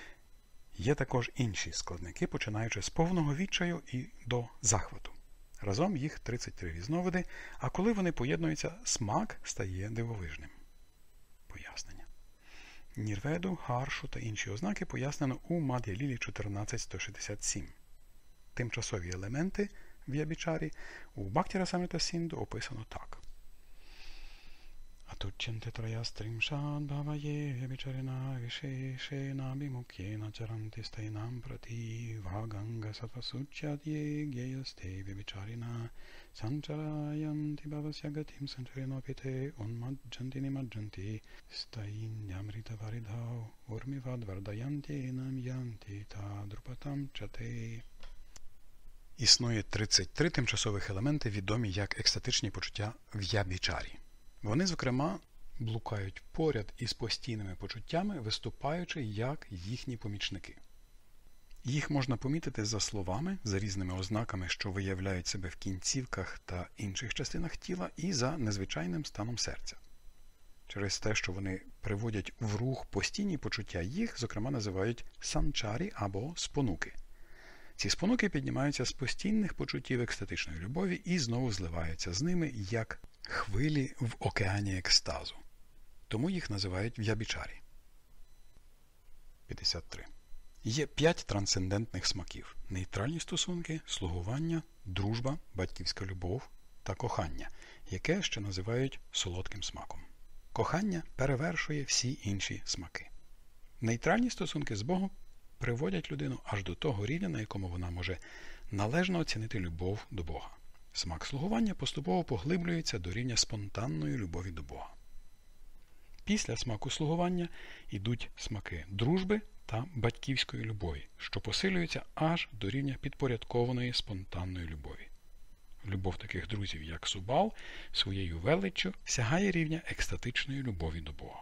Є також інші складники, починаючи з повного відчаю і до захвату. Разом їх тридцять три різновиди, а коли вони поєднуються, смак стає дивовижним. Пояснення. Нірведу, харшу та інші ознаки пояснено у Мад'я Лілі чотирнадцять сто шістдесят сім. Тимчасові елементи в'ябічарі у Бхакті-расамрита Сінду описано так. Атуччанте троястрімшад бхаває в'ябічарина вішешена бімук'єна чаранти стайнам прати ваганга сатвасуччят'є гєясте в'ябічарина санчараянти бхавасya гатим санчаринопіте унмаджанти нимаджанти стайнямрита варидхау урмівад вардаянти нам'янти та друпатам чате. Існує тридцять три тимчасових елементи, відомі як екстатичні почуття в'ябічарі. Вони, зокрема, блукають поряд із постійними почуттями, виступаючи як їхні помічники. Їх можна помітити за словами, за різними ознаками, що виявляють себе в кінцівках та інших частинах тіла, і за незвичайним станом серця. Через те, що вони приводять в рух постійні почуття, їх, зокрема, називають санчарі або спонуки. Ці спонуки піднімаються з постійних почуттів екстатичної любові і знову зливаються з ними, як хвилі в океані екстазу. Тому їх називають в'ябічарі. п'ятдесят три. Є п'ять трансцендентних смаків – нейтральні стосунки, слугування, дружба, батьківська любов та кохання, яке ще називають солодким смаком. Кохання перевершує всі інші смаки. Нейтральні стосунки з Богом приводять людину аж до того рівня, на якому вона може належно оцінити любов до Бога. Смак слугування поступово поглиблюється до рівня спонтанної любові до Бога. Після смаку слугування йдуть смаки дружби та батьківської любові, що посилюються аж до рівня підпорядкованої спонтанної любові. Любов таких друзів, як Субал, своєю величчю сягає рівня екстатичної любові до Бога.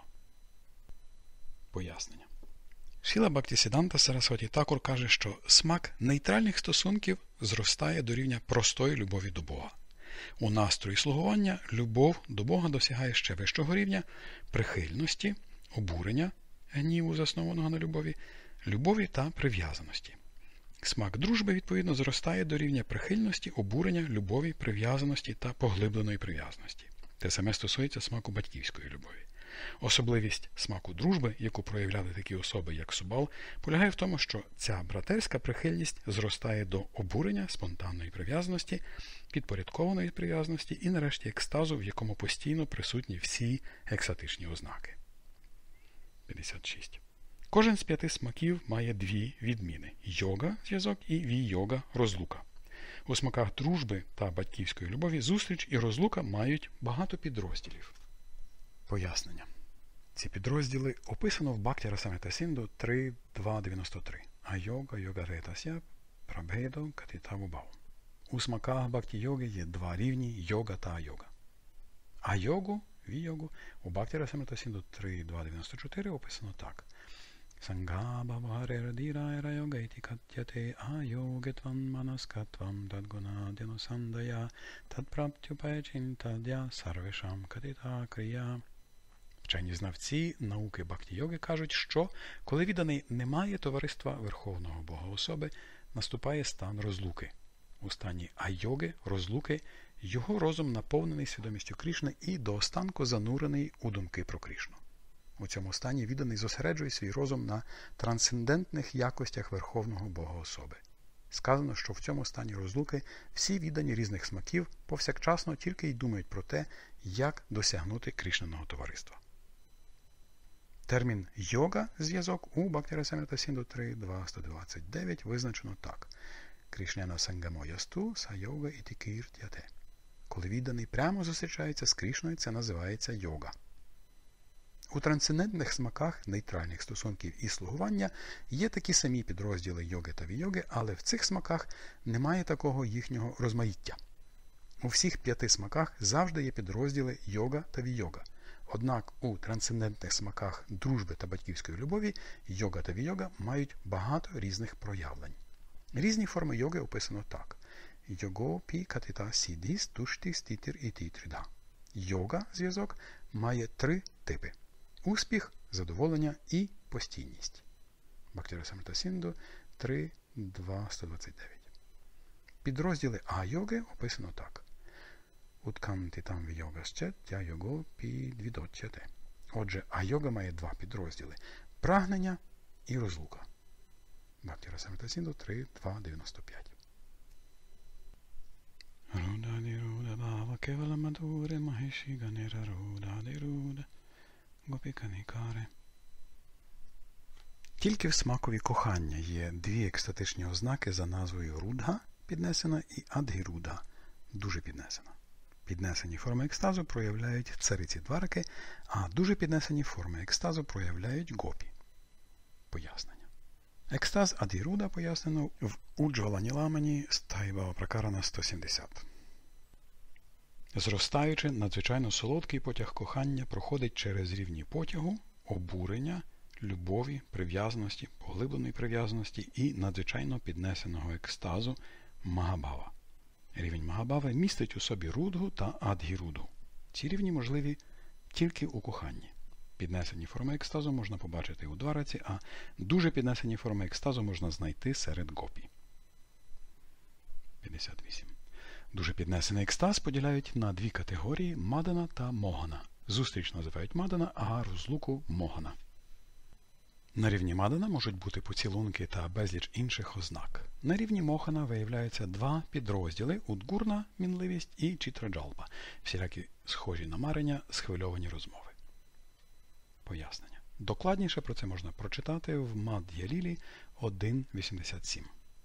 Пояснення. Шіла Бхактисіддханта Сарасваті Такур каже, що смак нейтральних стосунків зростає до рівня простої любові до Бога. У настрої слугування любов до Бога досягає ще вищого рівня прихильності, обурення, гніву, заснованого на любові, любові та прив'язаності. Смак дружби, відповідно, зростає до рівня прихильності, обурення, любові, прив'язаності та поглибленої прив'язаності. Те саме стосується смаку батьківської любові. Особливість смаку дружби, яку проявляли такі особи, як Субал, полягає в тому, що ця братерська прихильність зростає до обурення, спонтанної прив'язаності, підпорядкованої прив'язаності і, нарешті, екстазу, в якому постійно присутні всі екстатичні ознаки. п'ятдесят шість. Кожен з п'яти смаків має дві відміни – йога – зв'язок і ві-йога – розлука. У смаках дружби та батьківської любові зустріч і розлука мають багато підрозділів. Пояснення. Ці підрозділи описано в Бхакті-расамрита Сінду три два дев'яносто три. А-йога, йога-ретася, прабхедо, катитавубав. У смаках бхакті-йоги є два рівні – йога та а-йога. А-йогу, ві-йогу, у Бхакті-расамрита Сінду три два дев'яносто чотири описано так. Сангабhavарерадірайрайогайти катяте а-йогетван манаскатвам тадгунадяносандая тадпраптюпайчинтадя сарвешам катита крия. Вчені знавці науки бхакті-йоги кажуть, що коли відданий не має товариства Верховного Бога особи, наступає стан розлуки. У стані айоги, розлуки, його розум наповнений свідомістю Крішни і до останку занурений у думки про Крішну. У цьому стані відданий зосереджує свій розум на трансцендентних якостях Верховного Бога особи. Сказано, що в цьому стані розлуки всі віддані різних смаків повсякчасно тільки й думають про те, як досягнути Крішниного товариства. Термін «йога» – зв'язок у Бхакти-расамрita Сінду три два сто двадцять дев'ять визначено так. Крішняна сангamo ясту са-йога іті кірт'яте. Коли відданий прямо зустрічається з Крішною, це називається йога. У трансцендентних смаках нейтральних стосунків і слугування є такі самі підрозділи йоги та війоги, але в цих смаках немає такого їхнього розмаїття. У всіх п'яти смаках завжди є підрозділи йога та війога. Однак у трансцендентних смаках дружби та батьківської любові йога та війога мають багато різних проявлень. Різні форми йоги описано так. Його пі катита сідіс тушті стітір і тітріда. Йога, зв'язок, має три типи. Успіх, задоволення і постійність. Бхакти-расамрita Сінду три два сто двадцять дев'ять. Підрозділи а-йоги описано так. Утканти там війогасчет тя його підвідотчяте. Отже, а-йога має два підрозділи – прагнення і розлука. Бхакти-расамрita Сінду три два дев'яносто п'ять. Руда-ди-руда бава кевала мадуре махеші ганера руда-ди-руда гопіканікаре. Тільки в смакові кохання є дві екстатичні ознаки за назвою рудга – піднесена і адгіруда – дуже піднесена. Піднесені форми екстазу проявляють цариці двараки, а дуже піднесені форми екстазу проявляють гопі. Пояснення. Екстаз адгіруда пояснено в Уджвала-ніламані Стайбава-пракарана сто сімдесят. Зростаючи, надзвичайно солодкий потяг кохання проходить через рівні потягу, обурення, любові, прив'язаності, поглибленої прив'язаності і надзвичайно піднесеного екстазу Магабава. Рівень Магабави містить у собі рудгу та адгірудгу. Ці рівні можливі тільки у коханні. Піднесені форми екстазу можна побачити у двараці, а дуже піднесені форми екстазу можна знайти серед гопі. п'ятдесят вісім. Дуже піднесений екстаз поділяють на дві категорії – мадана та могана. Зустріч називають мадана, а розлуку – могана. На рівні мадана можуть бути поцілунки та безліч інших ознак. На рівні мохана виявляються два підрозділи – удгурна – мінливість і чітраджалпа – всілякі схожі на марення, схвильовані розмови. Пояснення. Докладніше про це можна прочитати в Мад'я-лілі один вісімдесят сім.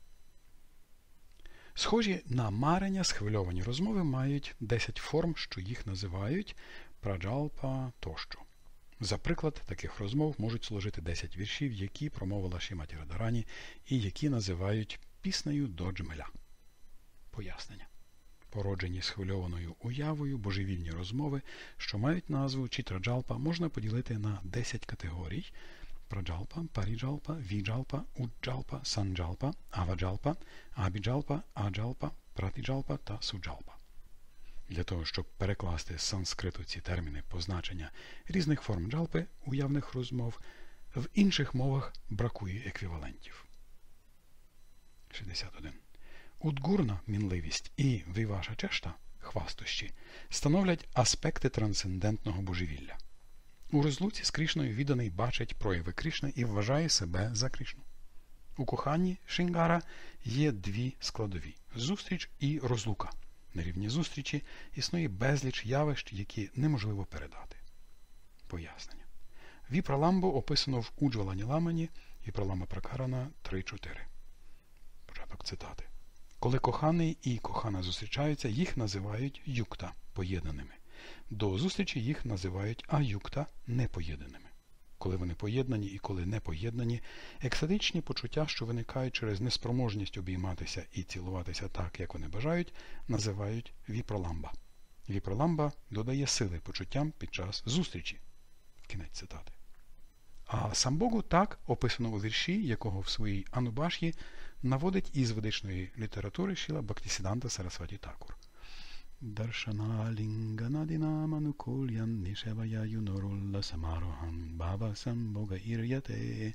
Схожі на марення схвильовані розмови мають десять форм, що їх називають праджалпа тощо. За приклад таких розмов можуть служити десять віршів, які промовила Шриматі Радарані і які називають піснею до Джмеля. Пояснення. Породжені схвильованою уявою божевільні розмови, що мають назву чітраджалпа, можна поділити на десять категорій – праджалпа, паріджалпа, віджалпа, уджалпа, санджалпа, аваджалпа, абіджалпа, аджалпа, пратіджалпа та суджалпа. Для того, щоб перекласти з санскриту ці терміни позначення різних форм джалпи, уявних розмов, в інших мовах бракує еквівалентів. шістдесят один. Удгурна – мінливість і віваша чешта – хвастощі – становлять аспекти трансцендентного божевілля. У розлуці з Крішною відданий бачить прояви Крішни і вважає себе за Крішну. У коханні Шрінгара є дві складові – зустріч і розлука. На рівні зустрічі існує безліч явищ, які неможливо передати. Пояснення. Віпраламбу описано в Уджвала-ніламані, Віпралама-пракарана три чотири. Початок цитати. Коли коханий і кохана зустрічаються, їх називають юкта – поєднаними. До зустрічі їх називають аюкта – непоєднаними. Коли вони поєднані і коли не поєднані, екстатичні почуття, що виникають через неспроможність обійматися і цілуватися так, як вони бажають, називають віпраламба. Віпраламба додає сили почуттям під час зустрічі. Кінець цитати. А самбогу так описано у вірші, якого в своїй Анубаш'ї наводить із ведичної літератури Шріла Бхактисіданта Сарасваті Такур. Даршана лінганадіна манукульян нішевая юнорулла самарохам баба самбога ір'яте.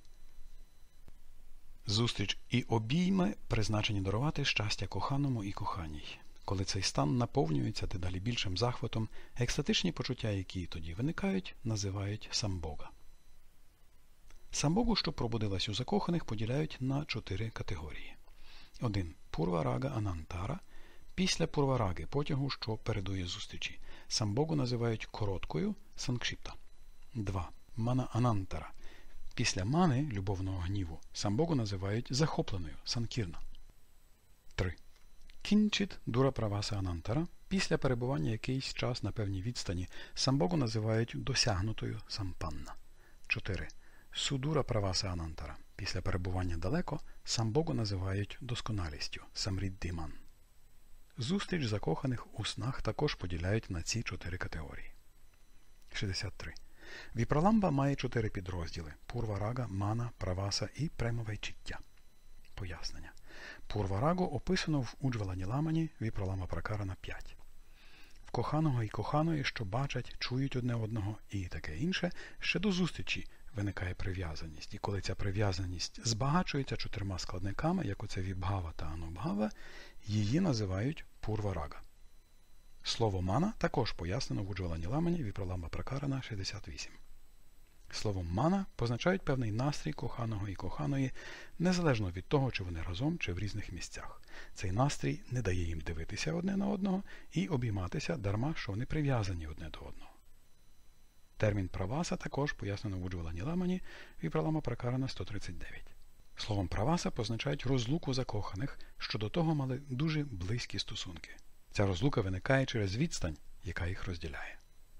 Зустріч і обійми призначені дарувати щастя коханому і коханій. Коли цей стан наповнюється дедалі більшим захватом, екстатичні почуття, які тоді виникають, називають самбога. Самбогу, що пробудилась у закоханих, поділяють на чотири категорії. один. Пурварага анантара. Після пурвараги, потягу, що передує зустрічі. Самбогу називають короткою санкшипта. два. Мана анантара. Після мани, любовного гніву, самбогу називають захопленою санкірна. три. Кінчит дура праваса анантара. Після перебування якийсь час на певній відстані самбогу називають досягнутою сампанна. чотири. Судура праваса анантара. Після перебування далеко самбогу називають досконалістю самріддиман. Зустріч закоханих у снах також поділяють на ці чотири категорії. шістдесят три. Віпраламба має чотири підрозділи – пурварага, мана, праваса і премавайчиття. Пояснення. Пурварагу описано в Уджвалані Ламані, Віпраламба Пракарана п'ять. В коханого і коханої, що бачать, чують одне одного і таке інше, ще до зустрічі виникає прив'язаність. І коли ця прив'язаність збагачується чотирма складниками, як оце вібгава та анубгава, її називають пурварага. Слово мана також пояснено в Уджвалані Ламані, Віпраламба Пракарана шістдесят вісім. Словом мана позначають певний настрій коханого і коханої, незалежно від того, чи вони разом, чи в різних місцях. Цей настрій не дає їм дивитися одне на одного і обійматися дарма, що вони прив'язані одне до одного. Термін праваса також пояснено в Уджвалані Ламані, Віпраламба Пракарана сто тридцять дев'ять. Словом праваса позначають розлуку закоханих, що до того мали дуже близькі стосунки. Ця розлука виникає через відстань, яка їх розділяє.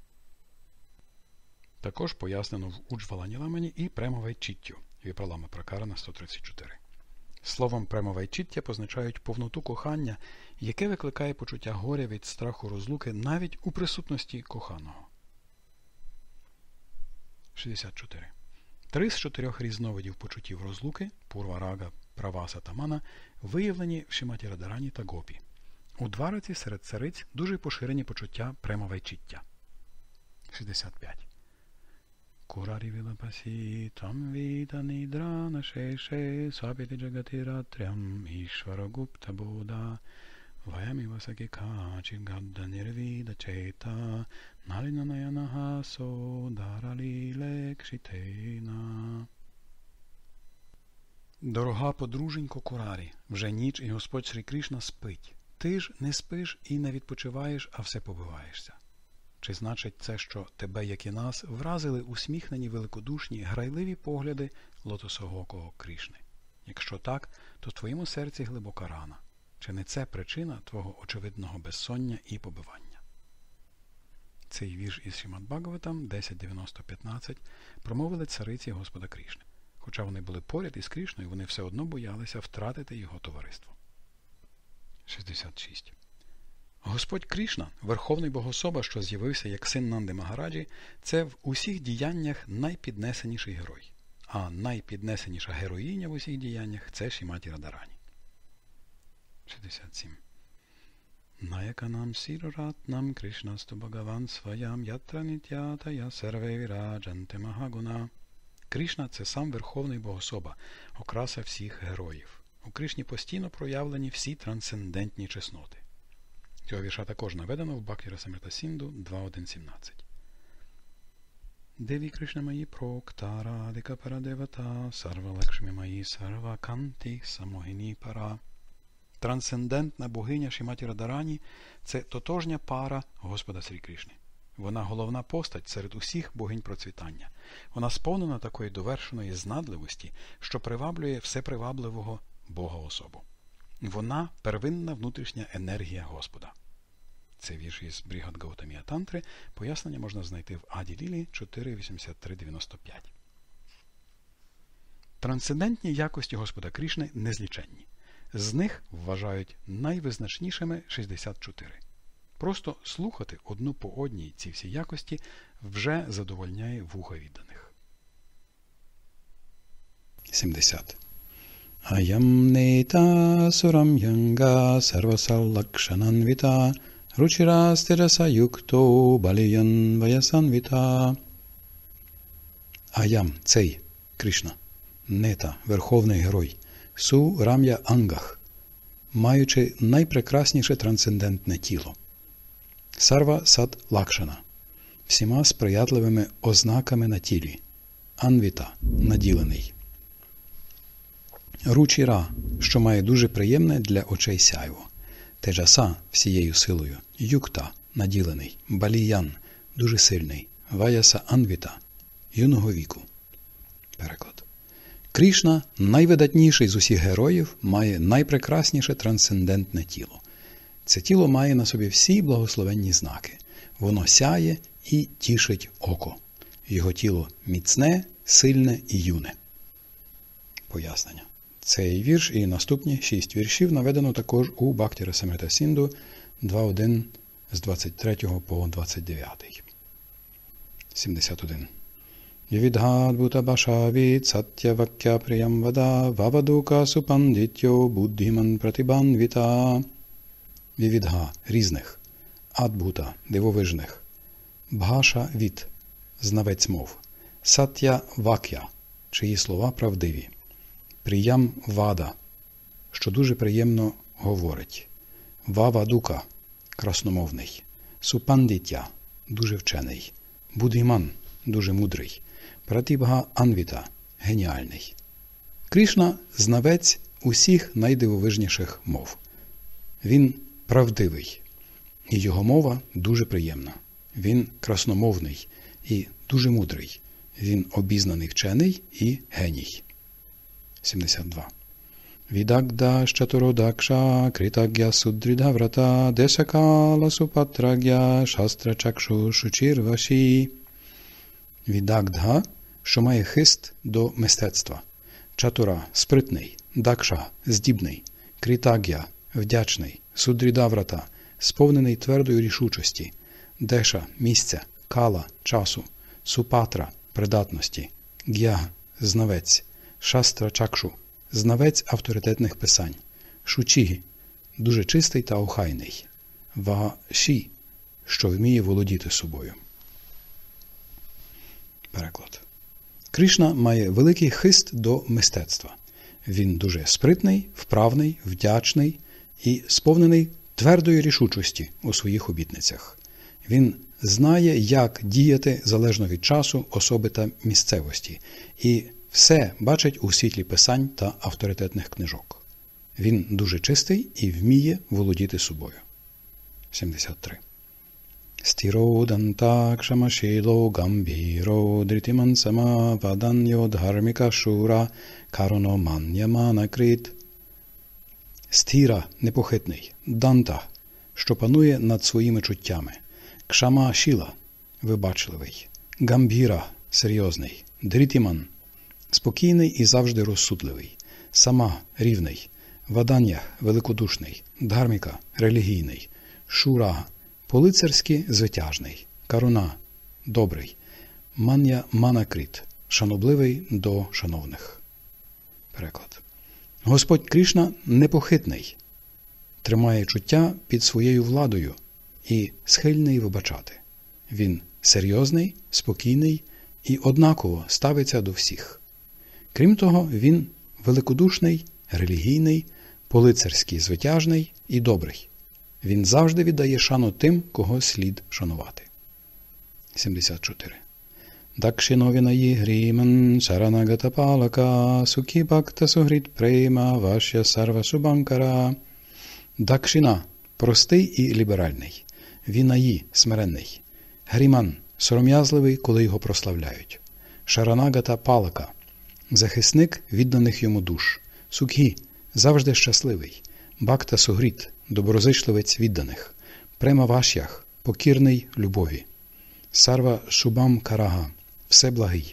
Також пояснено в Уджвалані Ламані і премавайчиттю, Віпраламба Пракарана сто тридцять чотири. Словом премавайчиття позначають повноту кохання, яке викликає почуття горя від страху розлуки навіть у присутності коханого. шістдесят чотири. Три з чотирьох різновидів почуттів розлуки – пурварага, праваса та мана – виявлені в Шриматі Радарані та Гопі. У двараці серед цариць дуже поширені почуття премавайчиття. шістдесят п'ять. Курарі вілапасі там віта нідрана шеше сапіти джагатиратрям ішвара гупта бода ваямі васаки качі гадда нірвіда чета наліна наянаха содаралі лекшітейна. Дорога подруженько Курарі, вже ніч і Господь Шрі Кришна спить. Ти ж не спиш і не відпочиваєш, а все побиваєшся. Чи значить це, що тебе, як і нас, вразили усміхнені великодушні, грайливі погляди лотосогокого Кришни? Якщо так, то в твоєму серці глибока рана. Чи не це причина твого очевидного безсоння і побивання? Цей вірш із Шримад Бхагаватам десять дев'яносто п'ятнадцять промовили цариці Господа Кришни. Хоча вони були поряд із Кришною, вони все одно боялися втратити його товариство. шістдесят шість. Господь Кришна, Верховний Богособа, що з'явився як син Нанди Магараджі, це в усіх діяннях найпіднесеніший герой. А найпіднесеніша героїня в усіх діяннях – це Шриматі Радарані. шістдесят сім. Наяканам сіроратнам Кришнасту Бхагаван сваям ятра нітятая серве віраджанте магагуна. Кришна – це сам Верховний Богособа, окраса всіх героїв. У Кришні постійно проявлені всі трансцендентні чесноти. Цього вірша також наведено в Бхакті-расамрита Сінду два один сімнадцять. Деві Кришна маї проктара, дика парадевата, сарва лакшмі маї сарва канти, самогіні пара. Трансцендентна богиня Шриматі Радарані – це тотожня пара Господа Шрі Кришни. Вона головна постать серед усіх богинь процвітання. Вона сповнена такої довершеної знадливості, що приваблює всепривабливого Бога-особу. Вона – первинна внутрішня енергія Господа. Це вірш із Брігад Гаутамія Тантри. Пояснення можна знайти в Аді Лілі чотири вісімдесят три дев'яносто п'ять. Трансцендентні якості Господа Кришни незліченні. З них вважають найвизначнішими шістдесят чотири. Просто слухати одну по одній ці всі якості вже задовольняє вуха відданих. сімдесят. Аям нейта сурам янга сарвасалакшананвіта Ручіра стираса юкто баліян ваясанвіта. Аям, цей, Кришна, Нета, верховний герой, Су Рам'я Ангах, маючи найпрекрасніше трансцендентне тіло. Сарва Сат Лакшана, всіма сприятливими ознаками на тілі. Анвіта, наділений. Ручіра, що має дуже приємне для очей сяйво. Теджаса, всією силою. Юкта, наділений. Баліян, дуже сильний. Ваяса Анвіта, юного віку. Переклад. Кришна, найвидатніший з усіх героїв, має найпрекрасніше трансцендентне тіло. Це тіло має на собі всі благословенні знаки. Воно сяє і тішить око. Його тіло міцне, сильне і юне. Пояснення. Цей вірш і наступні шість віршів наведено також у Бхакті Расамрита Сінду два один з двадцять третього по двадцять дев'ятий. сімдесят один. Вівідгадбута башавіт саттявакя приям вада вавадука супандитьо буддхіман пратибанвіта. Вівідга – різних. Адбута – дивовижних. Бхаша – від, знавець мов. Саття – вакя, чиї слова правдиві. Приям – вада, що дуже приємно говорить. Вавадука – красномовний. Супандитя – дуже вчений. Буддхіман – дуже мудрий. Пратибха Анвіта – геніальний. Кришна – знавець усіх найдивовижніших мов. Він правдивий, і його мова дуже приємна. Він красномовний і дуже мудрий. Він обізнаний вчений і геній. сімдесят два. Відагда щатуродакша критагя судрідаврата десакала супатрагя шастра чакшу шучірваші. Відагдга, що має хист до мистецтва. Чатура – спритний. Дакша – здібний. Критагя – вдячний. Судрідаврата – сповнений твердої рішучості. Деша – місця. Кала – часу. Супатра – придатності. Г'я – знавець. Шастра чакшу – знавець авторитетних писань. Шучі – дуже чистий та охайний. Ваші – що вміє володіти собою. Переклад. Кришна має великий хист до мистецтва. Він дуже спритний, вправний, вдячний і сповнений твердої рішучості у своїх обітницях. Він знає, як діяти залежно від часу, особи та місцевості, і все бачить у світлі писань та авторитетних книжок. Він дуже чистий і вміє володіти собою. сімдесят три. Стіро данта кшамашіло гамбіро дритиман сама ваданьо дхарміка шура кароно ман'ямана крит. Стіра – непохитний. Данта – що панує над своїми чуттями. Кшама шіла – вибачливий. Гамбіра – серйозний. Дритиман – спокійний і завжди розсудливий. Сама – рівний. Ваданья – великодушний. Дхарміка – релігійний. Шура – по-лицарськи звитяжний. Каруна – добрий. Ман'я манакрит – шанобливий до шановних. Переклад. Господь Кришна непохитний, тримає чуття під своєю владою і схильний вибачати. Він серйозний, спокійний і однаково ставиться до всіх. Крім того, він великодушний, релігійний, по-лицарськи звитяжний і добрий. Він завжди віддає шану тим, кого слід шанувати. сімдесят чотири. Дакшиновінаї гріман шаранагата палака сукі бхакта сугріт прейма вашя сарва шубанкара. Дакшина – простий і ліберальний. Вінаї – смиренний. Гріман – сором'язливий, коли його прославляють. Шаранагата палака – захисник відданих йому душ. Сукхі – завжди щасливий. Бхакта сугріт – доброзичливець відданих. Према вашях – покірний любові. Сарва шубам карага – всеблагий.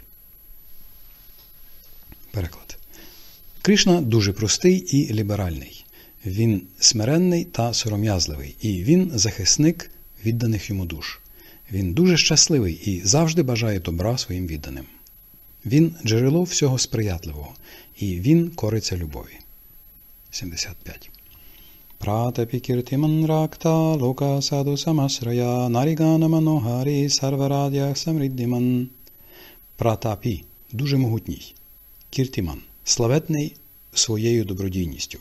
Переклад. Кришна дуже простий і ліберальний. Він смиренний та сором'язливий, і він захисник відданих йому душ. Він дуже щасливий і завжди бажає добра своїм відданим. Він – джерело всього сприятливого, і він кориться любові. сімдесят п'ять. Pratapī kirtiman rakta loka sadhu samasraya narigana manohari sarvaradya samriddhiman. Пратапі – дуже могутній. Кіртіман – славетний своєю добродійністю.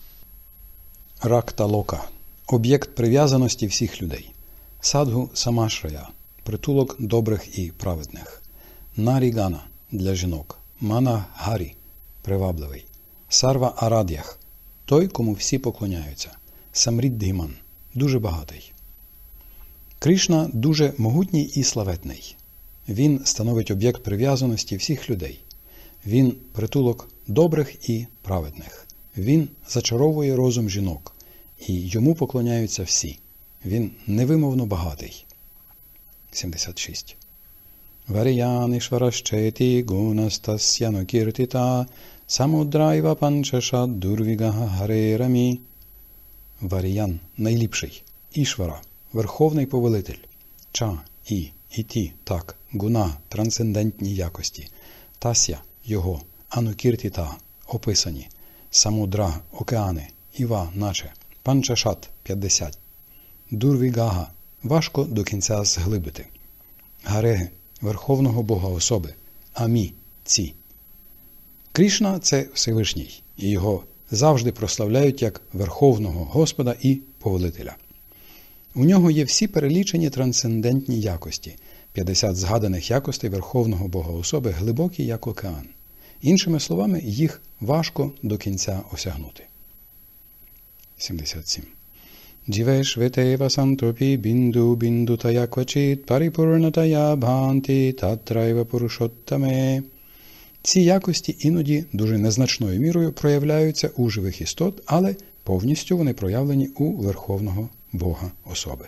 Ракта лока – об'єкт прив'язаності всіх людей. Садгу самашрая – притулок добрих і праведних. Нарігана – для жінок. Мана гарі – привабливий. Сарва арадях – той, кому всі поклоняються. Самріддхіман – дуже багатий. Кришна дуже могутній і славетний. Він становить об'єкт прив'язаності всіх людей. Він – притулок добрих і праведних. Він зачаровує розум жінок, і йому поклоняються всі. Він невимовно багатий. сімдесят шість. Варіян ішварашчеті гунастасяно кіртіта самудрайва панчаша дурвігага гарерамі. Варіян – найліпший. Ішвара – верховний повелитель. Ча – і. І ті, так, гуна – трансцендентні якості. Тася – його, анукіртіта – описані. Самудра – океани. Іва – наче. Панчашат – п'ятдесят. Дурвігага – важко до кінця зглибити. Гареги – верховного Бога особи. Амі – ці. Кришна – це Всевишній, і його завжди прославляють як Верховного Господа і Повелителя. У нього є всі перелічені трансцендентні якості. п'ятдесят згаданих якостей Верховного Бога особи глибокі, як океан. Іншими словами, їх важко до кінця осягнути. сімдесят сім. Джівеш ветева сантопі бінду бінду тая квачіт паріпурнатая бханті татрайва пурушоттаме. Ці якості іноді дуже незначною мірою проявляються у живих істот, але повністю вони проявлені у Верховного Бога особи.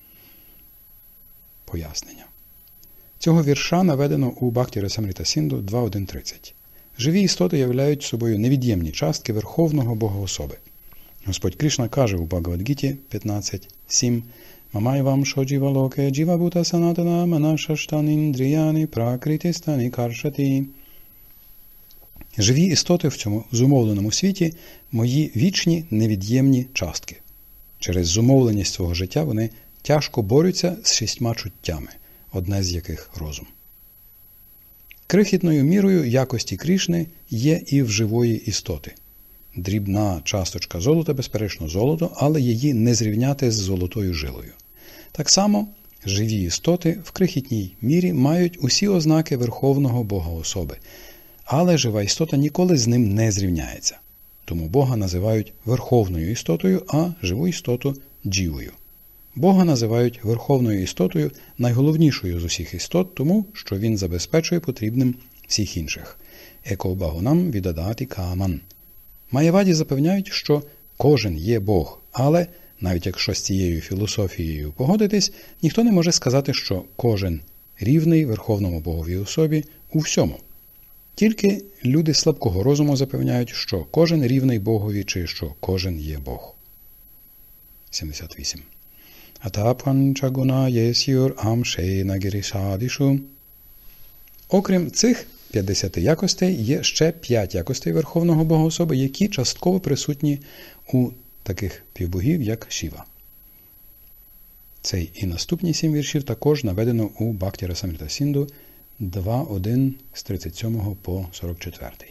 Пояснення. Цього вірша наведено у Бхакті Расамрита Сінду два один тридцять. Живі істоти являють собою невід'ємні частки Верховного Бога особи. Господь Кришна каже у Бхагавад-гіті п'ятнадцять сім «Мамайвам шоджіва локе джівабута санатана манашаштаніндріяни пракритистані каршаті». Живі істоти в цьому зумовленому світі – мої вічні невід'ємні частки. Через зумовленість свого життя вони тяжко борються з шістьма чуттями, одне з яких – розум. Крихітною мірою якості Кришни є і в живої істоти. Дрібна часточка золота, безперечно, золото, але її не зрівняти з золотою жилою. Так само живі істоти в крихітній мірі мають усі ознаки Верховного Бога особи, але жива істота ніколи з ним не зрівняється. Тому Бога називають Верховною істотою, а живу істоту – джівою. Бога називають Верховною істотою, найголовнішою з усіх істот, тому що Він забезпечує потрібним всіх інших. Еко багунам відадаті каман. Маєваді запевняють, що кожен є Бог, але, навіть якщо з цією філософією погодитись, ніхто не може сказати, що кожен рівний Верховному Боговій особі у всьому. Тільки люди слабкого розуму запевняють, що кожен рівний Богові, чи що кожен є Бог. сімдесят вісім. Атапанчагуна єсюр амшейна гірішадішу. Окрім цих п'ятдесяти якостей, є ще п'ять якостей Верховного Бога особи, які частково присутні у таких півбогів, як Шіва. Цей і наступні сім віршів також наведено у Бхакті Расамрита Сінду два один з тридцять сьомого по сорок четвертий.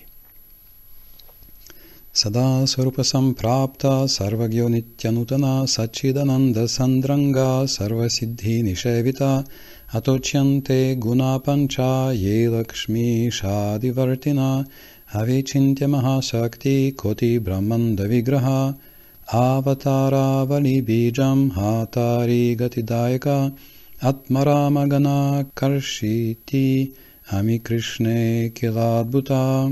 Сада сварупа сампрапта сарвагьо нитянутана сачідананда сандранга сарвасіддхі нішевіта аточянте гуна панча є лакшмі шадівартіна авічінтя махасакти коти браманда віграха аватара валі біджам хатарі гатідайка атмарамагана каршіті амі Кришне кіладбута.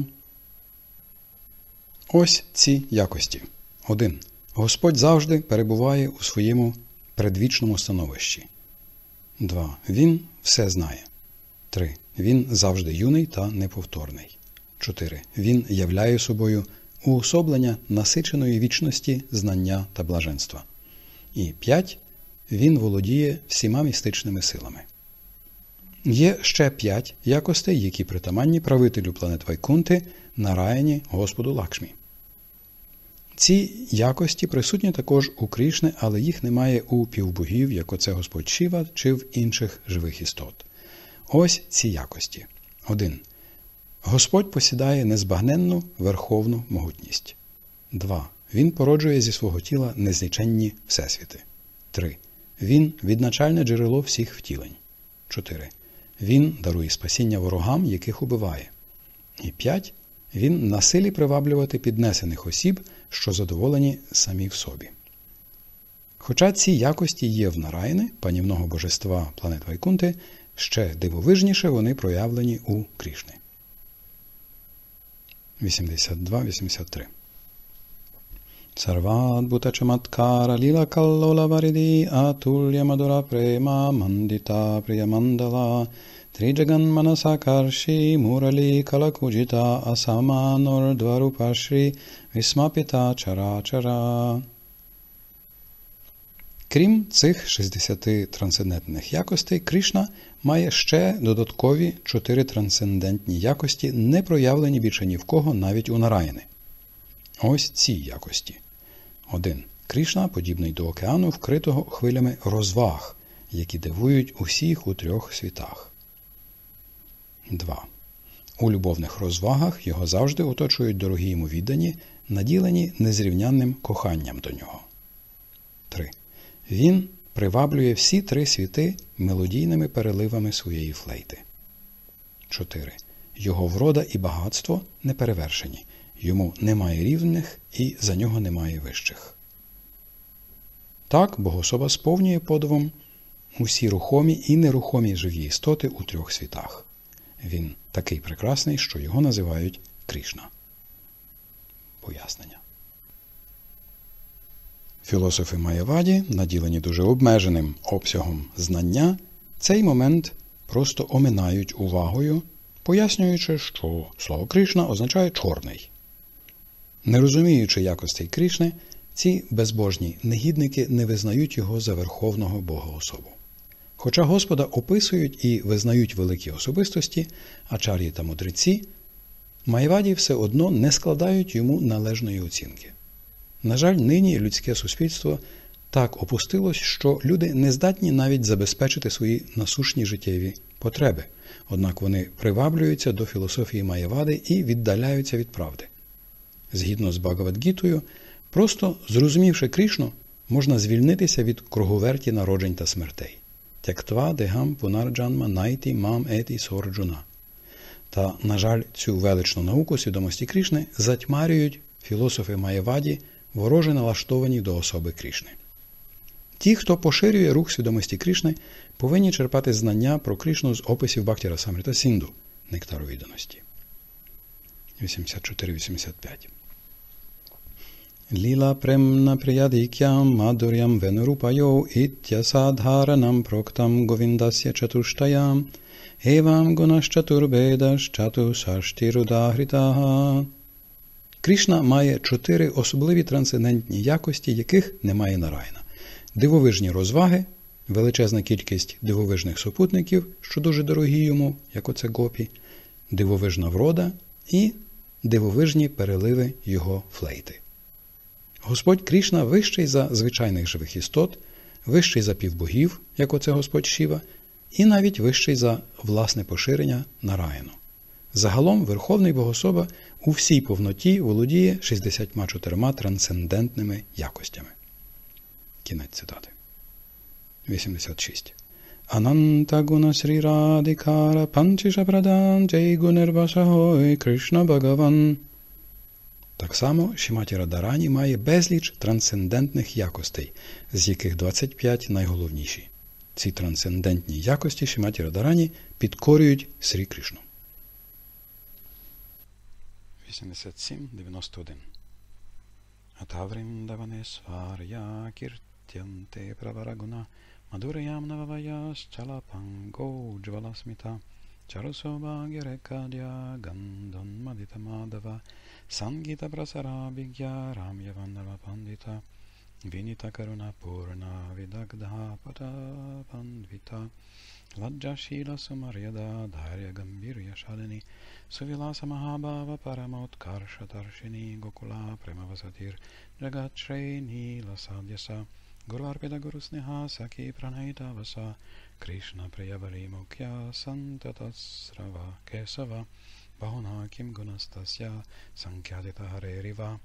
Ось ці якості. один. Господь завжди перебуває у своєму предвічному становищі. два. Він все знає. три. Він завжди юний та неповторний. чотири. Він являє собою уособлення насиченої вічності, знання та блаженства. І п'ять. Він володіє всіма містичними силами. Є ще п'ять якостей, які притаманні правителю планет Вайкунти, Нараяні, Господу Лакшмі. Ці якості присутні також у Крішни, але їх немає у півбогів, як оце Господь Шіва, чи в інших живих істот. Ось ці якості. один. Господь посідає незбагненну верховну могутність. два. Він породжує зі свого тіла незліченні всесвіти. три. Він – відначальне джерело всіх втілень. чотири. Він дарує спасіння ворогам, яких убиває. І п'ять. Він на силі приваблювати піднесених осіб, що задоволені самі в собі. Хоча ці якості є в Нараяни, панівного божества планет Вайкунти, ще дивовижніше вони проявлені у Крішни. вісімдесят два вісімдесят три. Сарвадбута чаматкара ліла каллола варіді атулья мадура према мандита приямандала Trijagan Manasakarshi Murali Kalakujita Asamanor Dvarupashri Vismapita Чара-чара. Крім цих шістдесяти трансцендентних якостей, Кришна має ще додаткові чотири трансцендентні якості, не проявлені більше ні в кого, навіть у Нараяни. Ось ці якості. один. Кришна подібний до океану, вкритого хвилями розваг, які дивують усіх у трьох світах. два. У любовних розвагах його завжди оточують дорогі йому віддані, наділені незрівнянним коханням до нього. три. Він приваблює всі три світи мелодійними переливами своєї флейти. чотири. Його врода і багатство неперевершені. Йому немає рівних і за нього немає вищих. Так, Богособа сповнює подивом усі рухомі і нерухомі живі істоти у трьох світах. Він такий прекрасний, що його називають Кришна. Пояснення. Філософи Майяваді, наділені дуже обмеженим обсягом знання, цей момент просто оминають увагою, пояснюючи, що слово Кришна означає «чорний». Не розуміючи якостей Кришни, ці безбожні негідники не визнають його за верховного Бога-особу. Хоча Господа описують і визнають великі особистості, ачар'ї та мудреці, Майяваді все одно не складають йому належної оцінки. На жаль, нині людське суспільство так опустилось, що люди не здатні навіть забезпечити свої насущні життєві потреби, однак вони приваблюються до філософії Майявади і віддаляються від правди. Згідно з Бхагавад-гітою, просто зрозумівши Кришну, можна звільнитися від круговерті народжень та смертей. Тяктва дегам пунарджанма найти мам еті сорджуна. Та, на жаль, цю величну науку свідомості Кришни затьмарюють філософи Майяваді, вороже налаштовані до особи Кришни. Ті, хто поширює рух свідомості Кришни, повинні черпати знання про Кришну з описів Бхакті-расамрита Сінду, нектару відданості. вісімдесят чотири вісімдесят п'ять. Ліла премна приядикям мадурям венурупайо іттясадхаранам проктам говіндасya чатуштаям евам гунашчатурбедаш чатусаштірудагритага. Кришна має чотири особливі трансцендентні якості, яких немає Нараяна. Дивовижні розваги, величезна кількість дивовижних супутників, що дуже дорогі йому, як оце гопі, дивовижна врода і дивовижні переливи його флейти. Господь Кришна вищий за звичайних живих істот, вищий за півбогів, як оце Господь Шіва, і навіть вищий за власне поширення Нараяну. Загалом Верховний Богособа у всій повноті володіє шістдесятьма чотирма трансцендентними якостями. Кінець цитати. вісімдесят шість. Ананта гуна Срі Радикара Панчиша Прадан Джей Гунервашагой Кришна Бхагаван. Так само Шіматі Радарані має безліч трансцендентних якостей, з яких двадцять п'ять найголовніші. Ці трансцендентні якості Шіматі Радарані підкорюють Срі Кришну. вісімдесят сім дев'яносто один. Атавриндаване сваря кіртянте праварагуна мадураям нававаяс чалапанго джваласміта чарусоба герекадя гандон мадита мадава Сангіта прасара бігя рам'яваннава пандита Vinita karuna purna vidagdha patapandvita lajja shila sumaryada dharya gambirya shadani suvilasa mahabhava paramotkarsha tarshini gokula premavasatir jagat shreni lasadyasa Gurvarpita Gurusneha Saki Pranahita Vasa Krishna Priyavali Mukhya Santatasrava Kesava Bahuna Kim Gunastasya Sankhядita Hareriva.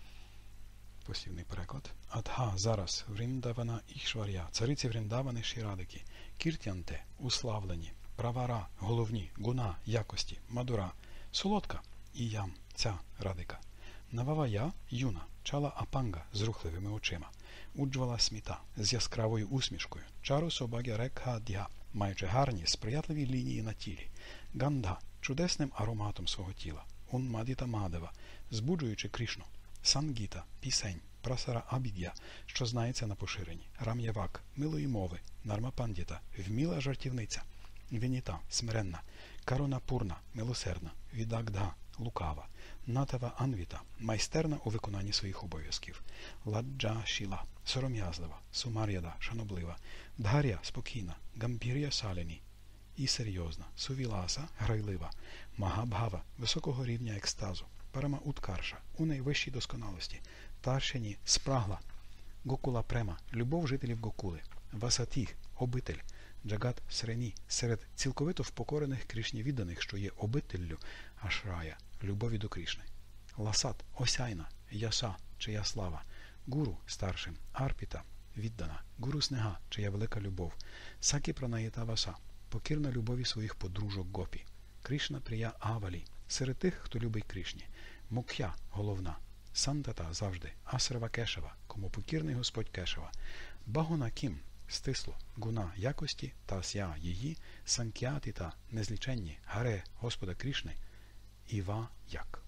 Послівний переклад. Адха зараз Вріндавана Ішваря, цариці Вріндавани Шірадики, Кіртянте, уславлені, правара, головні, гуна, якості, мадура, солодка і ям, ця радика. Нававая, юна, чала Апанга з рухливими очима, Уджвала Сміта з яскравою усмішкою, Чару Собагя Рекха Д'я, маючи гарні, сприятливі лінії на тілі, Гандha, чудесним ароматом свого тіла, Унмадіта Мадева, збуджуючи Крішну, Сангіта, пісень, Прасара Абід'я, що знається на поширенні, Рам'явак, милої мови, Нарма Пандіта, вміла жартівниця, Вініта, смиренна, Каруна Пурна, милосердна, Відагдга, лукава, Натава Анвіта, майстерна у виконанні своїх обов'язків, Ладжа Шіла, сором'язлива, Сумар'яда, шаноблива, Дгар'я, спокійна, Гамбір'я Саліні, і серйозна, Сувіласа, грайлива, Магабхава, високого рівня екстазу, Парама Уткарша, у найвищій досконалості, Таршені, спрагла, Гокула Према, любов жителів Гокули, Васатіх, обитель, Джагат Срені, серед цілковито впокорених Крішні відданих, що є обителлю Ашрая, любові до Крішни, Ласат, осяйна, Яса, чия слава, Гуру, старшим, Арпіта, віддана, Гуру Снега, чия велика любов, Сакі Пранаїта Васа, покірна любові своїх подружок Гопі, Крішна Прія Авалі, серед тих, хто любить Крішні, Мукхя, головна, Сантата завжди, Асрава Кешава, кому покірний Господь Кешава, Багуна Кім, стисло, гуна якості, тасya її, санк'ятіта незліченні, гаре Господа Крішни, іва як.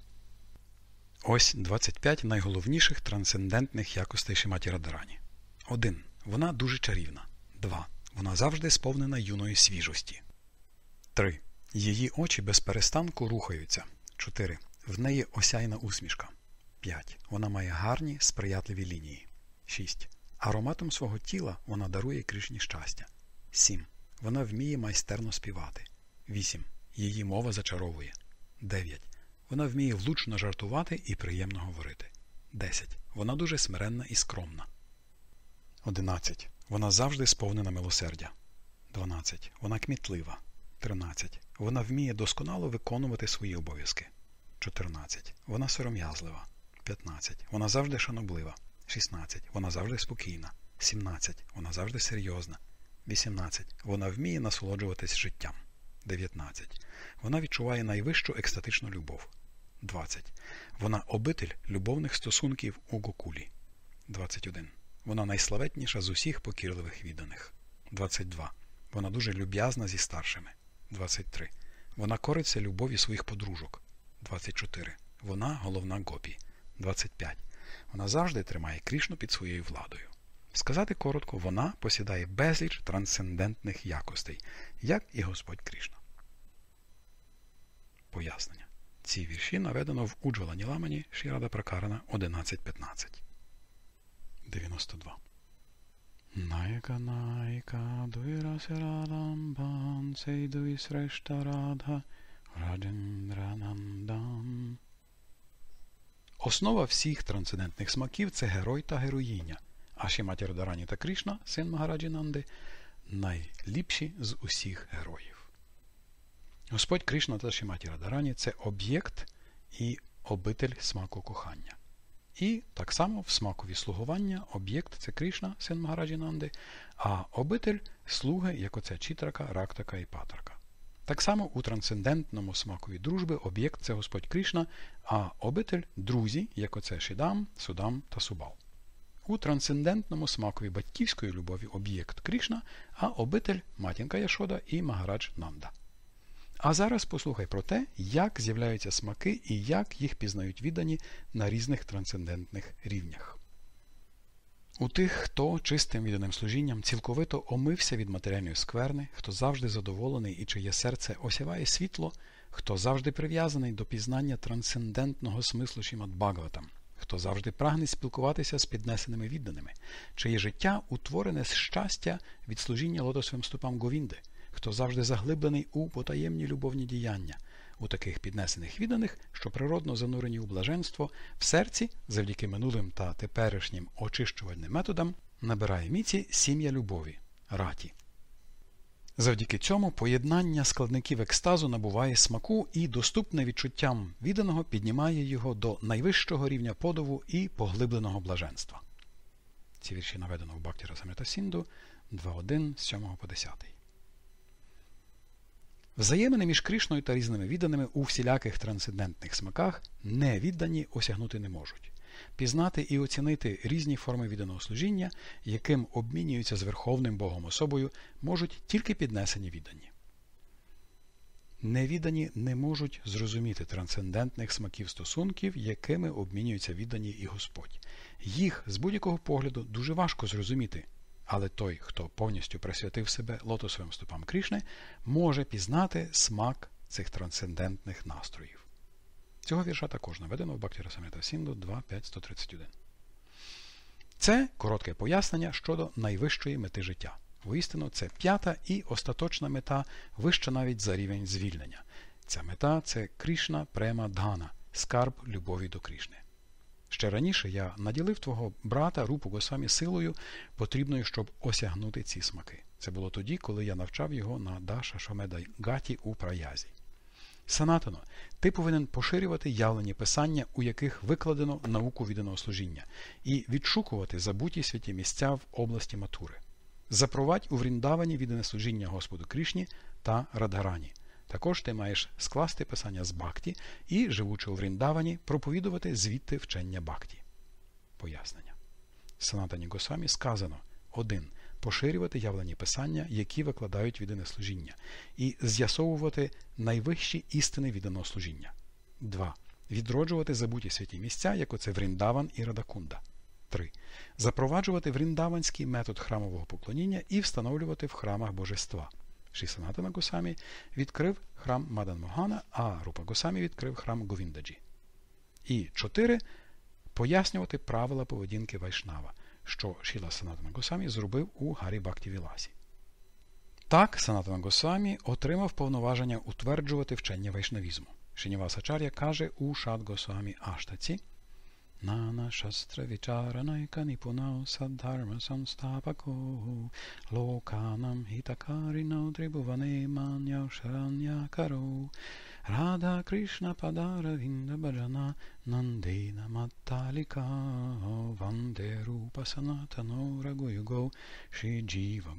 Ось двадцять п'ять найголовніших трансцендентних якостей Шриматі Радарані. один. Вона дуже чарівна. два. Вона завжди сповнена юної свіжості. три. Її очі без перестанку рухаються. чотири. В неї осяйна усмішка. п'ять. Вона має гарні, сприятливі лінії. шість. Ароматом свого тіла вона дарує Крішні щастя. сім. Вона вміє майстерно співати. вісім. Її мова зачаровує. дев'ять. Вона вміє влучно жартувати і приємно говорити. десять. Вона дуже смиренна і скромна. одинадцять. Вона завжди сповнена милосердя. дванадцять. Вона кмітлива. тринадцять. Вона вміє досконало виконувати свої обов'язки. чотирнадцять. Вона сором'язлива. п'ятнадцять. Вона завжди шаноблива. шістнадцять. Вона завжди спокійна. сімнадцять. Вона завжди серйозна. вісімнадцять. Вона вміє насолоджуватись життям. дев'ятнадцять. Вона відчуває найвищу екстатичну любов. двадцять. Вона обитель любовних стосунків у Гокулі. двадцять один. Вона найславетніша з усіх покірливих відданих. двадцять два. Вона дуже люб'язна зі старшими. двадцять три. Вона кориться любові своїх подружок. двадцять чотири. Вона головна Гопі. двадцять п'ять. Вона завжди тримає Крішну під своєю владою. Сказати коротко, вона посідає безліч трансцендентних якостей, як і Господь Крішна. Пояснення. Ці вірші наведено в Уджвала Ніламані Шрі Рада Пракарана одинадцять п'ятнадцять. дев'яносто два. Найка найка дуйрасирадам бан сейдуй срешта радха раджендранандам. Основа всіх трансцендентних смаків – це герой та героїня, а Шриматі Радарані та Крішна, син Магараджі Нанди, найліпші з усіх героїв. Господь Крішна та Шриматі Радарані – це об'єкт і обитель смаку кохання. І так само в смакові слугування об'єкт – це Крішна, син Магараджі Нанди, а обитель – слуги, як оце Чітрака, Рактака і Патрака. Так само у трансцендентному смакові дружби об'єкт – це Господь Крішна, а обитель – друзі, як оце Шідам, Судам та Субал. У трансцендентному смакові батьківської любові об'єкт Крішна, а обитель – матінка Яшода і Магарадж Нанда. А зараз послухай про те, як з'являються смаки і як їх пізнають віддані на різних трансцендентних рівнях. У тих, хто чистим відданим служінням цілковито омився від матеріальної скверни, хто завжди задоволений і чиє серце осяває світло, хто завжди прив'язаний до пізнання трансцендентного смислу Шрімад Бхагаватам, хто завжди прагне спілкуватися з піднесеними відданими, чиє життя утворене з щастя від служіння лотосовим стопам Говінди, хто завжди заглиблений у потаємні любовні діяння, у таких піднесених відданих, що природно занурені у блаженство, в серці, завдяки минулим та теперішнім очищувальним методам, набирає міці сім'я любові – раті. Завдяки цьому поєднання складників екстазу набуває смаку і, доступне відчуттям відданого, піднімає його до найвищого рівня подову і поглибленого блаженства. Ці вірші наведено в Бхакті Расамрита Сінду два один з сьомого по десятий. Взаємини між Кришною та різними відданими у всіляких трансцендентних смаках невіддані осягнути не можуть. Пізнати і оцінити різні форми відданого служіння, яким обмінюються з Верховним Богом особою, можуть тільки піднесені віддані. Невіддані не можуть зрозуміти трансцендентних смаків стосунків, якими обмінюються віддані і Господь. Їх з будь-якого погляду дуже важко зрозуміти, але той, хто повністю присвятив себе лотосовим стопам Кришни, може пізнати смак цих трансцендентних настроїв. Цього вірша також наведено в Бхакті Расамрита Сінду два п'ять сто тридцять один. Це коротке пояснення щодо найвищої мети життя. Воістину, це п'ята і остаточна мета, вища навіть за рівень звільнення. Ця мета – це Кришна Према Дхана, скарб любові до Кришни. Ще раніше я наділив твого брата Рупу Госвамі силою, потрібною, щоб осягнути ці смаки. Це було тоді, коли я навчав його на Даша Шомеда Гаті у Праязі. Санатано, ти повинен поширювати явлені писання, у яких викладено науку відданого служіння, і відшукувати забуті святі місця в області Матури. Запровадь у Вріндавані віддане служіння Господу Кришні та Радгарані. Також ти маєш скласти писання з Бхакті і, живучи у Вріндавані, проповідувати звідти вчення Бхакті. Пояснення. В Санатані Госвамі сказано один. Поширювати явлені писання, які викладають віддане служіння, і з'ясовувати найвищі істини відданого служіння. два. Відроджувати забуті святі місця, як оце Вріндаван і Радакунда. три. Запроваджувати вріндаванський метод храмового поклоніння і встановлювати в храмах божества. Шрі Санатана Госвамі відкрив храм Мадан Могана, а Рупа Госвамі відкрив храм Говіндаджі. І чотири. Пояснювати правила поведінки Вайшнава, що Шріла Санатана Госвамі зробив у Гарі Бхакті Віласі. Так, Санатана Госвамі отримав повноваження утверджувати вчення вайшнавізму. Шрінівасачар'я каже у Шад Госвамі Аштаці: Нана шастра вічаранайка ніпунау саддharma самстапако локанам хітакаріно трибуване маньяу шараньякаро Радha Krishna Padara Vinda Bhajana Nandena Mattalika Vande Rupa Sanatano Raguyugo Shri Jiva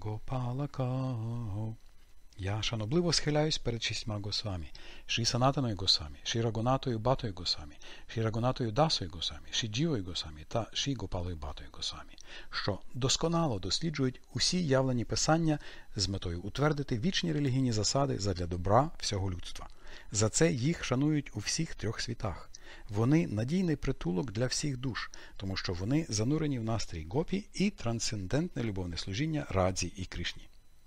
Gopalaka. Я шанобливо схиляюсь перед шістьма Госвамі, Шрі Санатаною Госвамі, Шрі Рагунатою Батою Госвамі, Шрі Рагунатою Дасою Госвамі, Шрі Джівою Госвамі та Шрі Гопалою Батою Госвамі, що досконало досліджують усі явлені писання з метою утвердити вічні релігійні засади задля добра всього людства. За це їх шанують у всіх трьох світах. Вони надійний притулок для всіх душ, тому що вони занурені в настрій гопі і трансцендентне любовне служіння Радзі і Кришні.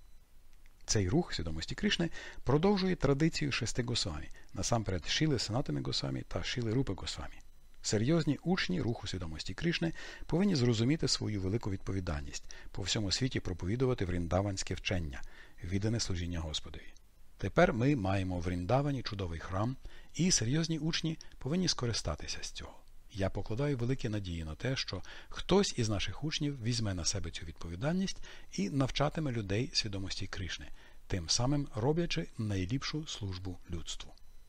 Цей рух свідомості Кришни продовжує традицію шести Госвамі, насамперед Шріли Санатани Госвамі та Шріли Рупи Госвамі. Серйозні учні руху свідомості Кришни повинні зрозуміти свою велику відповідальність, по всьому світі проповідувати вріндаванське вчення, віддане служіння Господові. Тепер ми маємо в Вріндавані чудовий храм, і серйозні учні повинні скористатися з цього. Я покладаю великі надії на те, що хтось із наших учнів візьме на себе цю відповідальність і навчатиме людей свідомості Кришни, тим самим роблячи найліпшу службу людству.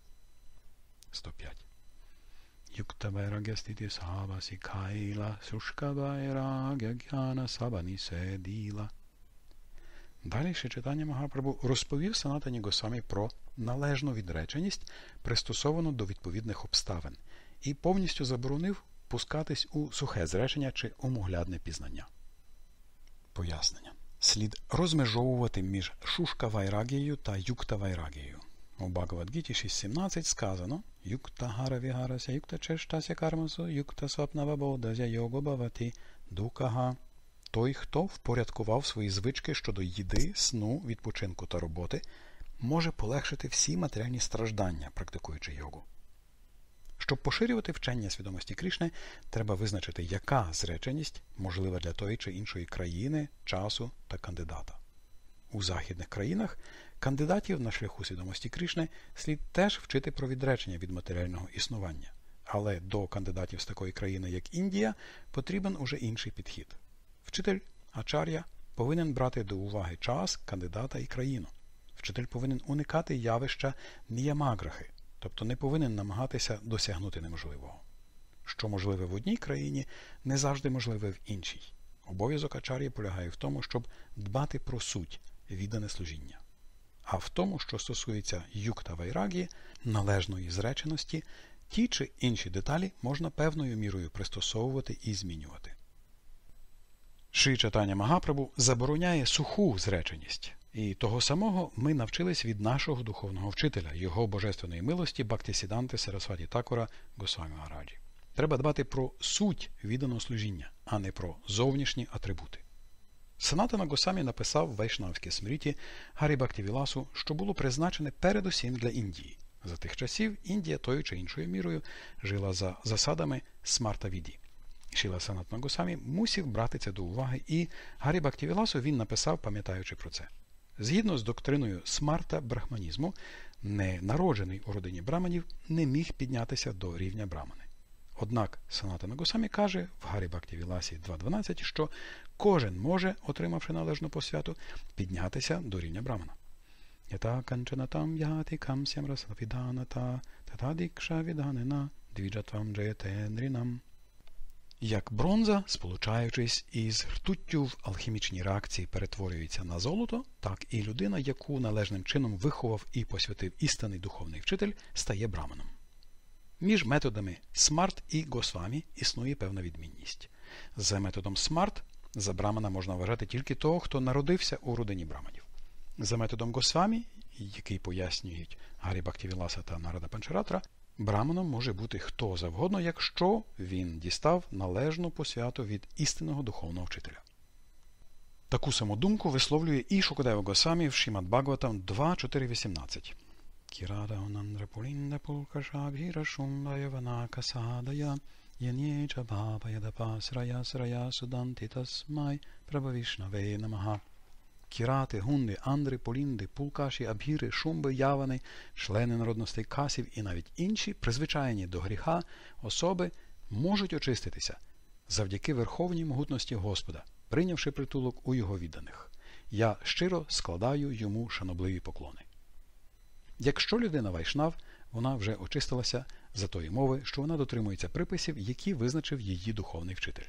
сто п'ять. Юкта вайрагя стіті сава сікайла, сушка вайрагя гяна сабані седіла. Далі ще читання Магапрабху розповів Санатані Госвамі про належну відреченість, пристосовану до відповідних обставин, і повністю заборонив пускатись у сухе зречення чи умоглядне пізнання. Пояснення. Слід розмежовувати між шушка-вайрагією та юкта-вайрагією. У Бхагавад-гіті шість сімнадцять сказано «Юкта-гара-вігарася, юкта-чештася кармасу, юкта-свапнава-бодазя його-бавати дукага». Той, хто впорядкував свої звички щодо їди, сну, відпочинку та роботи, може полегшити всі матеріальні страждання, практикуючи йогу. Щоб поширювати вчення свідомості Кришни, треба визначити, яка зреченість можлива для тої чи іншої країни, часу та кандидата. У західних країнах кандидатів на шляху свідомості Кришни слід теж вчити про відречення від матеріального існування. Але до кандидатів з такої країни, як Індія, потрібен уже інший підхід. Вчитель, ачар'я, повинен брати до уваги час, кандидата і країну. Вчитель повинен уникати явища ніямаграхи, тобто не повинен намагатися досягнути неможливого. Що можливе в одній країні, не завжди можливе в іншій. Обов'язок ачар'ї полягає в тому, щоб дбати про суть, віддане служіння. А в тому, що стосується юкта вайрагі, належної зреченості, ті чи інші деталі можна певною мірою пристосовувати і змінювати. Шрі Чайтання Магапрабху забороняє суху зреченість. І того самого ми навчились від нашого духовного вчителя, його божественної милості Бхактисіданти Сарасваті Такура Госвамі Магараджі. Треба дбати про суть відданого служіння, а не про зовнішні атрибути. Санатана Госамі написав в Вайшнавській смріті Гарі Бхактивіласу, що було призначене передусім для Індії. За тих часів Індія тою чи іншою мірою жила за засадами смарта-віді. Шріла Санатана Госамі мусив брати це до уваги, і Гарі Бхактивіласу він написав, пам'ятаючи про це. Згідно з доктриною смарта-брахманізму, ненароджений у родині браманів не міг піднятися до рівня брамани. Однак Санатана Госамі каже в Гарі Бхактивіласі два дванадцять, що кожен може, отримавши належну посвяту, піднятися до рівня брамана. Ята канчанатам яти камсям расапіданата татадікша віданена двіджатвам джаєтенрінам. Як бронза, сполучаючись із ртуттю в алхімічній реакції, перетворюється на золото, так і людина, яку належним чином виховав і посвятив істинний духовний вчитель, стає браманом. Між методами смарт і госвамі існує певна відмінність. За методом смарт за брамана можна вважати тільки того, хто народився у родині браманів. За методом госвамі, який пояснюють Гарі Бхактивіласа та Нарада Панчаратра, браманом може бути хто завгодно, якщо він дістав належну посвяту від істинного духовного вчителя. Таку саму думку висловлює і Шукадева Госамі в Шримад Бхагаватам два чотири вісімнадцять. Кірада онандра пулінда пулкашабхіра шумбая ванака садая янєча бабая пасрая срая суданти тасмай прабhavішнаве намаха. Кірати, гунди, андри, полінди, пулкаші, абгіри, шумби, явани, члени народностей касів і навіть інші, призвичайні до гріха, особи можуть очиститися завдяки верховній могутності Господа, прийнявши притулок у його відданих. Я щиро складаю йому шанобливі поклони. Якщо людина вайшнав, вона вже очистилася за тої мови, що вона дотримується приписів, які визначив її духовний вчитель.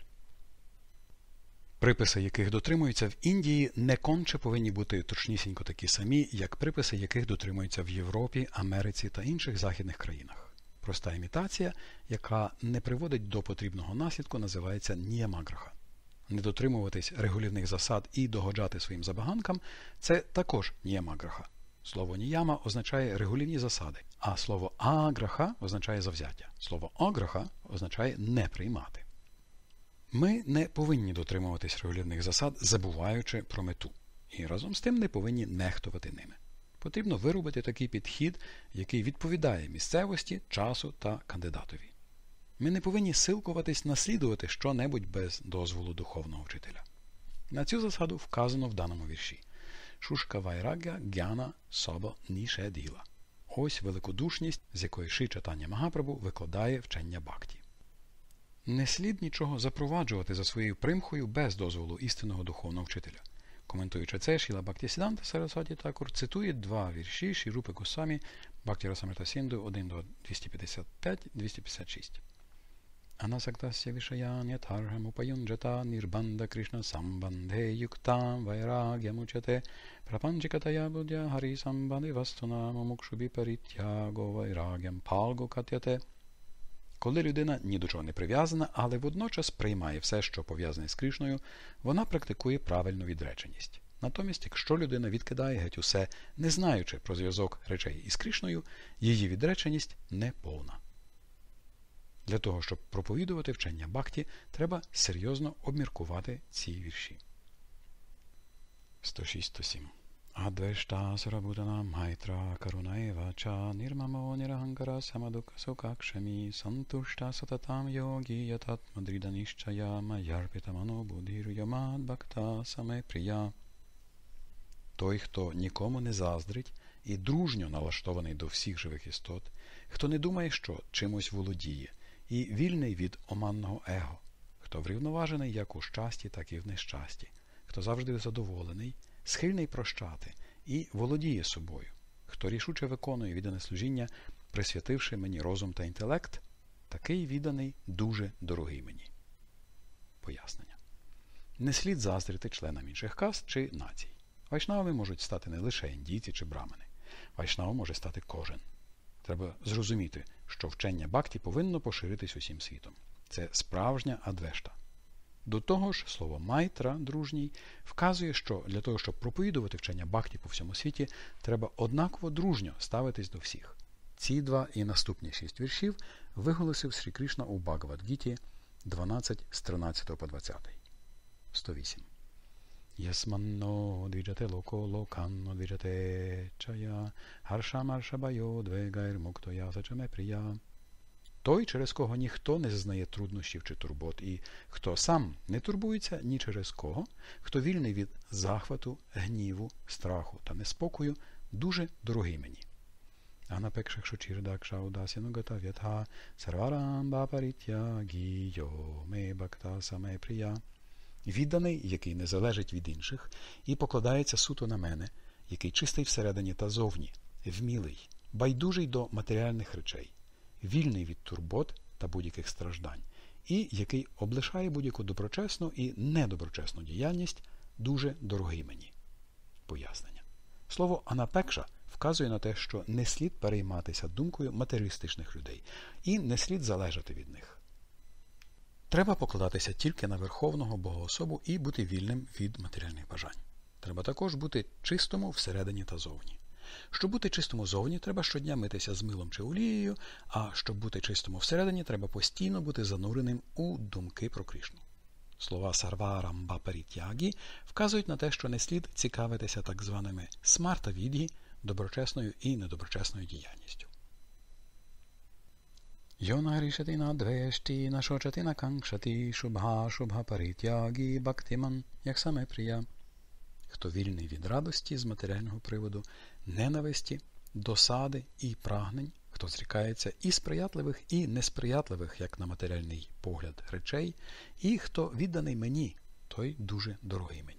Приписи, яких дотримуються в Індії, не конче повинні бути точнісінько такі самі, як приписи, яких дотримуються в Європі, Америці та інших західних країнах. Проста імітація, яка не приводить до потрібного наслідку, називається ніямаграха. Не дотримуватись регулівних засад і догоджати своїм забаганкам – це також ніямаграха. Слово ніяма означає регулівні засади, а слово аграха означає завзяття. Слово аграха означає не приймати. Ми не повинні дотримуватись регулівних засад, забуваючи про мету. І разом з тим не повинні нехтувати ними. Потрібно виробити такий підхід, який відповідає місцевості, часу та кандидатові. Ми не повинні силкуватись наслідувати що-небудь без дозволу духовного вчителя. На цю засаду вказано в даному вірші. Шушка вайрагя гяна собо нішеділа. Ось великодушність, з якої Шрі Чайтання Магапрабху викладає вчення бхакті. Не слід нічого запроваджувати за своєю примхою без дозволу істинного духовного вчителя. Коментуючи це, Шріла Бхактисіданта Сарасваті Такур цитує два вірші Шрі Рупи Госвамі Бхакті Расамрита Сінду один до двісті п'ятдесят п'ять - двісті п'ятдесят шість. Анасактасya вишаян ятархам упаюнджата нірбанда Кришна самбандhe юктам вайрагямучате прапанчикатая будя хари самбанди вастуна мумукшубі паритяго вайрагям палго катяте. Коли людина ні до чого не прив'язана, але водночас приймає все, що пов'язане з Кришною, вона практикує правильну відреченість. Натомість, якщо людина відкидає геть усе, не знаючи про зв'язок речей із Кришною, її відреченість не повна. Для того, щоб проповідувати вчення бхакті, треба серйозно обміркувати ці вірші. сто шість - сто сім. Adveshta sarabhutana maitra karunaeva cha nirmamo nirahankara samadukha sukakshami santushta satatam yogi yatatmadrida nishchaya mayarpita mano budhir yamad bhakta same priya. Той, хто нікому не заздрить і дружньо налаштований до всіх живих істот, хто не думає, що чимось володіє, і вільний від оманного его, хто врівноважений як у щасті, так і в нещасті, хто завжди задоволений, схильний прощати і володіє собою, хто рішуче виконує віддане служіння, присвятивши мені розум та інтелект, такий відданий дуже дорогий мені. Пояснення. Не слід заздрити членам інших каст чи націй. Вайшнавами можуть стати не лише індійці чи брамани. Вайшнавом може стати кожен. Треба зрозуміти, що вчення бхакті повинно поширитись усім світом. Це справжня адвешта. До того ж, слово майтра, дружній, вказує, що для того, щоб проповідувати вчення бхакті по всьому світі, треба однаково дружньо ставитись до всіх. Ці два і наступні шість віршів виголосив Шрі Кришна у Бхагавад-гіті дванадцять з тринадцятого по двадцятий. сто вісім. Ясманно двіджате локо локанно двіджате чая, харшам аршабайо двегайр муктоя сачаме прия. Той, через кого ніхто не зазнає труднощів чи турбот, і хто сам не турбується ні через кого, хто вільний від захвату, гніву, страху та неспокою, дуже дорогий мені. Анапекшакшу чірдакша удасінугата в'ятха сарварам бапарітя гійо ме бхакта саме прия. Відданий, який не залежить від інших, і покладається суто на мене, який чистий всередині та зовні, вмілий, байдужий до матеріальних речей, вільний від турбот та будь-яких страждань, і який облишає будь-яку доброчесну і недоброчесну діяльність, дуже дорогий мені. Пояснення. Слово «анапекша» вказує на те, що не слід перейматися думкою матеріалістичних людей і не слід залежати від них. Треба покладатися тільки на Верховного Богоособу і бути вільним від матеріальних бажань. Треба також бути чистому всередині та зовні. Щоб бути чистому зовні, треба щодня митися з милом чи олією, а щоб бути чистому всередині, треба постійно бути зануреним у думки про Кришну. Слова «сарварам бапарітягі» вказують на те, що не слід цікавитися так званими смарта-відгі, доброчесною і недоброчесною діяльністю. Йона рішати на двешті, на шочати на канкшати, шубха, шубха паритягі, бхактиман, як саме прия. Хто вільний від радості з матеріального приводу, ненависті, досади і прагнень, хто зрікається і сприятливих, і несприятливих, як на матеріальний погляд, речей, і хто відданий мені, той дуже дорогий мені.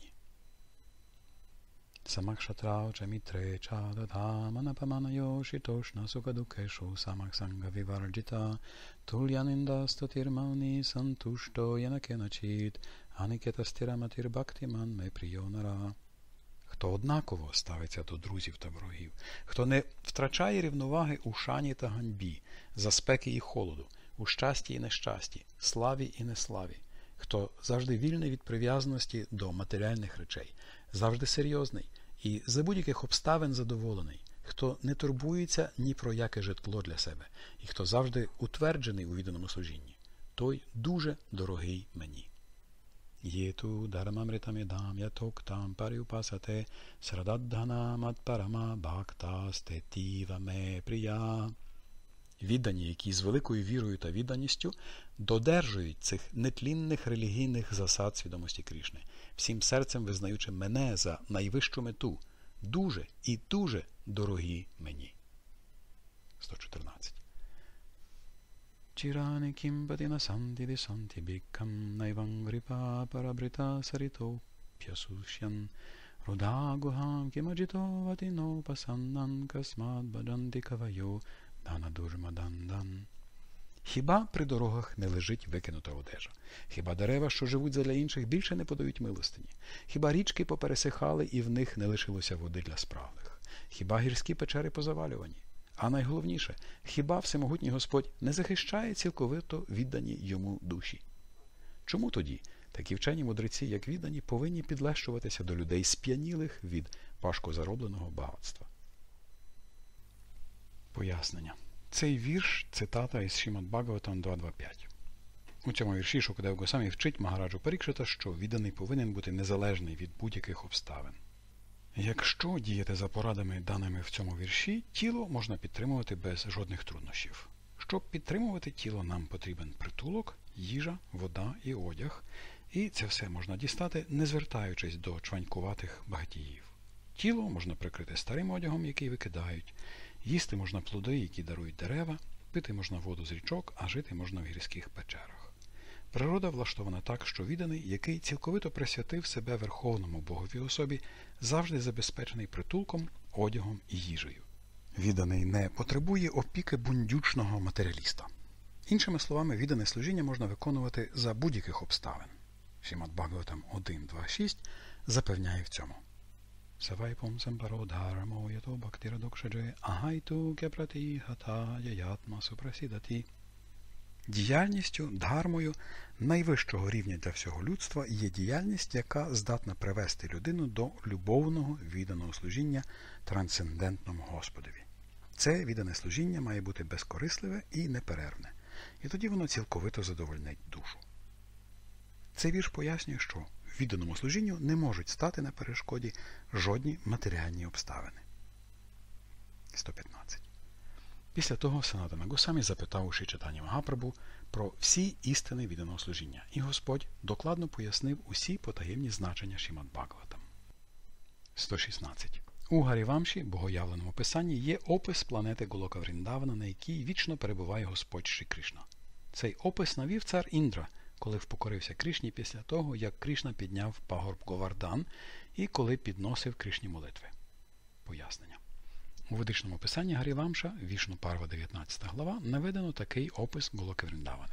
Самакшатрау чамітре чадатаманапаманайо шитошна сукадукешу самаксанга віварджита тульянинда статірмауні сантушто янакеначіт аникетастираматір бхактиман ме прийонара. Хто однаково ставиться до друзів та ворогів, хто не втрачає рівноваги у шані та ганьбі, за спеки і холоду, у щасті і нещасті, славі і неславі, хто завжди вільний від прив'язаності до матеріальних речей, завжди серйозний і за будь-яких обставин задоволений, хто не турбується ні про яке житло для себе, і хто завжди утверджений у відданому служінні, той дуже дорогий мені. Єту дармамритамідам ятоктам парюпасате срададдана матпарама бхакта стетіва ме прия. Віддані, які з великою вірою та відданістю додержують цих нетлінних релігійних засад свідомості Кришни, всім серцем визнаючи мене за найвищу мету, дуже і дуже дорогі мені. сто чотирнадцять. Чирани кімбадіна санті санті бікам найван гріпа парабрита сарито п'ясушян рудагухам кімаджітовати нопасаннан касмад баданти кавайо дана-дурма-дан-дан. Хіба при дорогах не лежить викинута одежа? Хіба дерева, що живуть задля інших, більше не подають милостині? Хіба річки попересихали і в них не лишилося води для справних? Хіба гірські печери позавалювані? А найголовніше, хіба всемогутній Господь не захищає цілковито віддані йому душі? Чому тоді такі вчені мудреці, як віддані, повинні підлещуватися до людей сп'янілих від важко заробленого багатства? Пояснення. Цей вірш – цитата із Шримад Бхагаватам два двадцять п'ять. У цьому вірші Шукадев Госвамі вчить Магараджу Парікшита, що відданий повинен бути незалежний від будь-яких обставин. Якщо діяти за порадами, даними в цьому вірші, тіло можна підтримувати без жодних труднощів. Щоб підтримувати тіло, нам потрібен притулок, їжа, вода і одяг. І це все можна дістати, не звертаючись до чванькуватих багатіїв. Тіло можна прикрити старим одягом, який викидають, їсти можна плоди, які дарують дерева, пити можна воду з річок, а жити можна в гірських печерах. Природа влаштована так, що відданий, який цілковито присвятив себе Верховному Богові особі, завжди забезпечений притулком, одягом і їжею. Відданий не потребує опіки бундючного матеріаліста. Іншими словами, віддане служіння можна виконувати за будь-яких обставин. Шримад Бхагаватам один два шість запевняє в цьому. Савайпом сампародхармо ято бхактирадокшадже агайту кепратихата яятма супрасідати. Діяльністю, дхармою найвищого рівня для всього людства є діяльність, яка здатна привести людину до любовного відданого служіння трансцендентному Господові. Це віддане служіння має бути безкорисливе і неперервне, і тоді воно цілковито задовольнить душу. Цей вірш пояснює, що відданому служінню не можуть стати на перешкоді жодні матеріальні обставини. сто п'ятнадцять. Після того Санатана Госамі запитав у Шрі Чайтанья Магапрабху про всі істини відданого служіння, і Господь докладно пояснив усі потаємні значення Шримад Бхагаватам. сто шістнадцять. У Гарівамші, богоявленому писанні, є опис планети Голока Вріндавана, на якій вічно перебуває Господь Шрі Кришна. Цей опис навів цар Індра, коли впокорився Кришні після того, як Кришна підняв пагорб Говардан і коли підносив Кришні молитви. Пояснення. У ведичному писанні Гарівамша, Вішну Парва, дев'ятнадцята глава, наведено такий опис Голоки Вріндавани.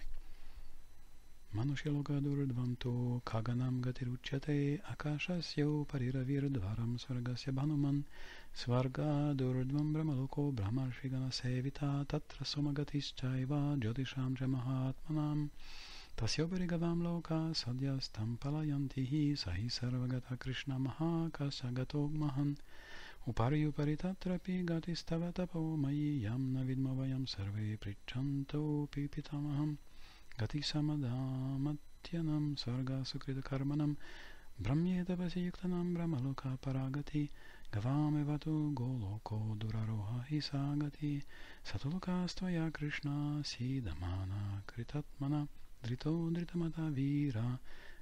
Манушілока дурдвамту каганам гатиручате акашасьо паріравірдварам сваргася бануман сварга дурдвам брамалоко брамаршигана севіта татра сомагатіщайва джотишам джамахатманам Tasyobarigavам loka sadhyastam palayantihi sahi sarvagata Krishna mahakasagatok mahan upari upari tatrapi gatistava tapo mayi yam navidmavayam sarve prichanto pipitamaham gati samadhamatyanam sarga sukrita karmanam brahmyetapasi yuktanam brahmaloka paragati gavamevatu goloko duraroha hisagati satulokastvaya Krishna sidamana kritatmana Дрито дритамата віра,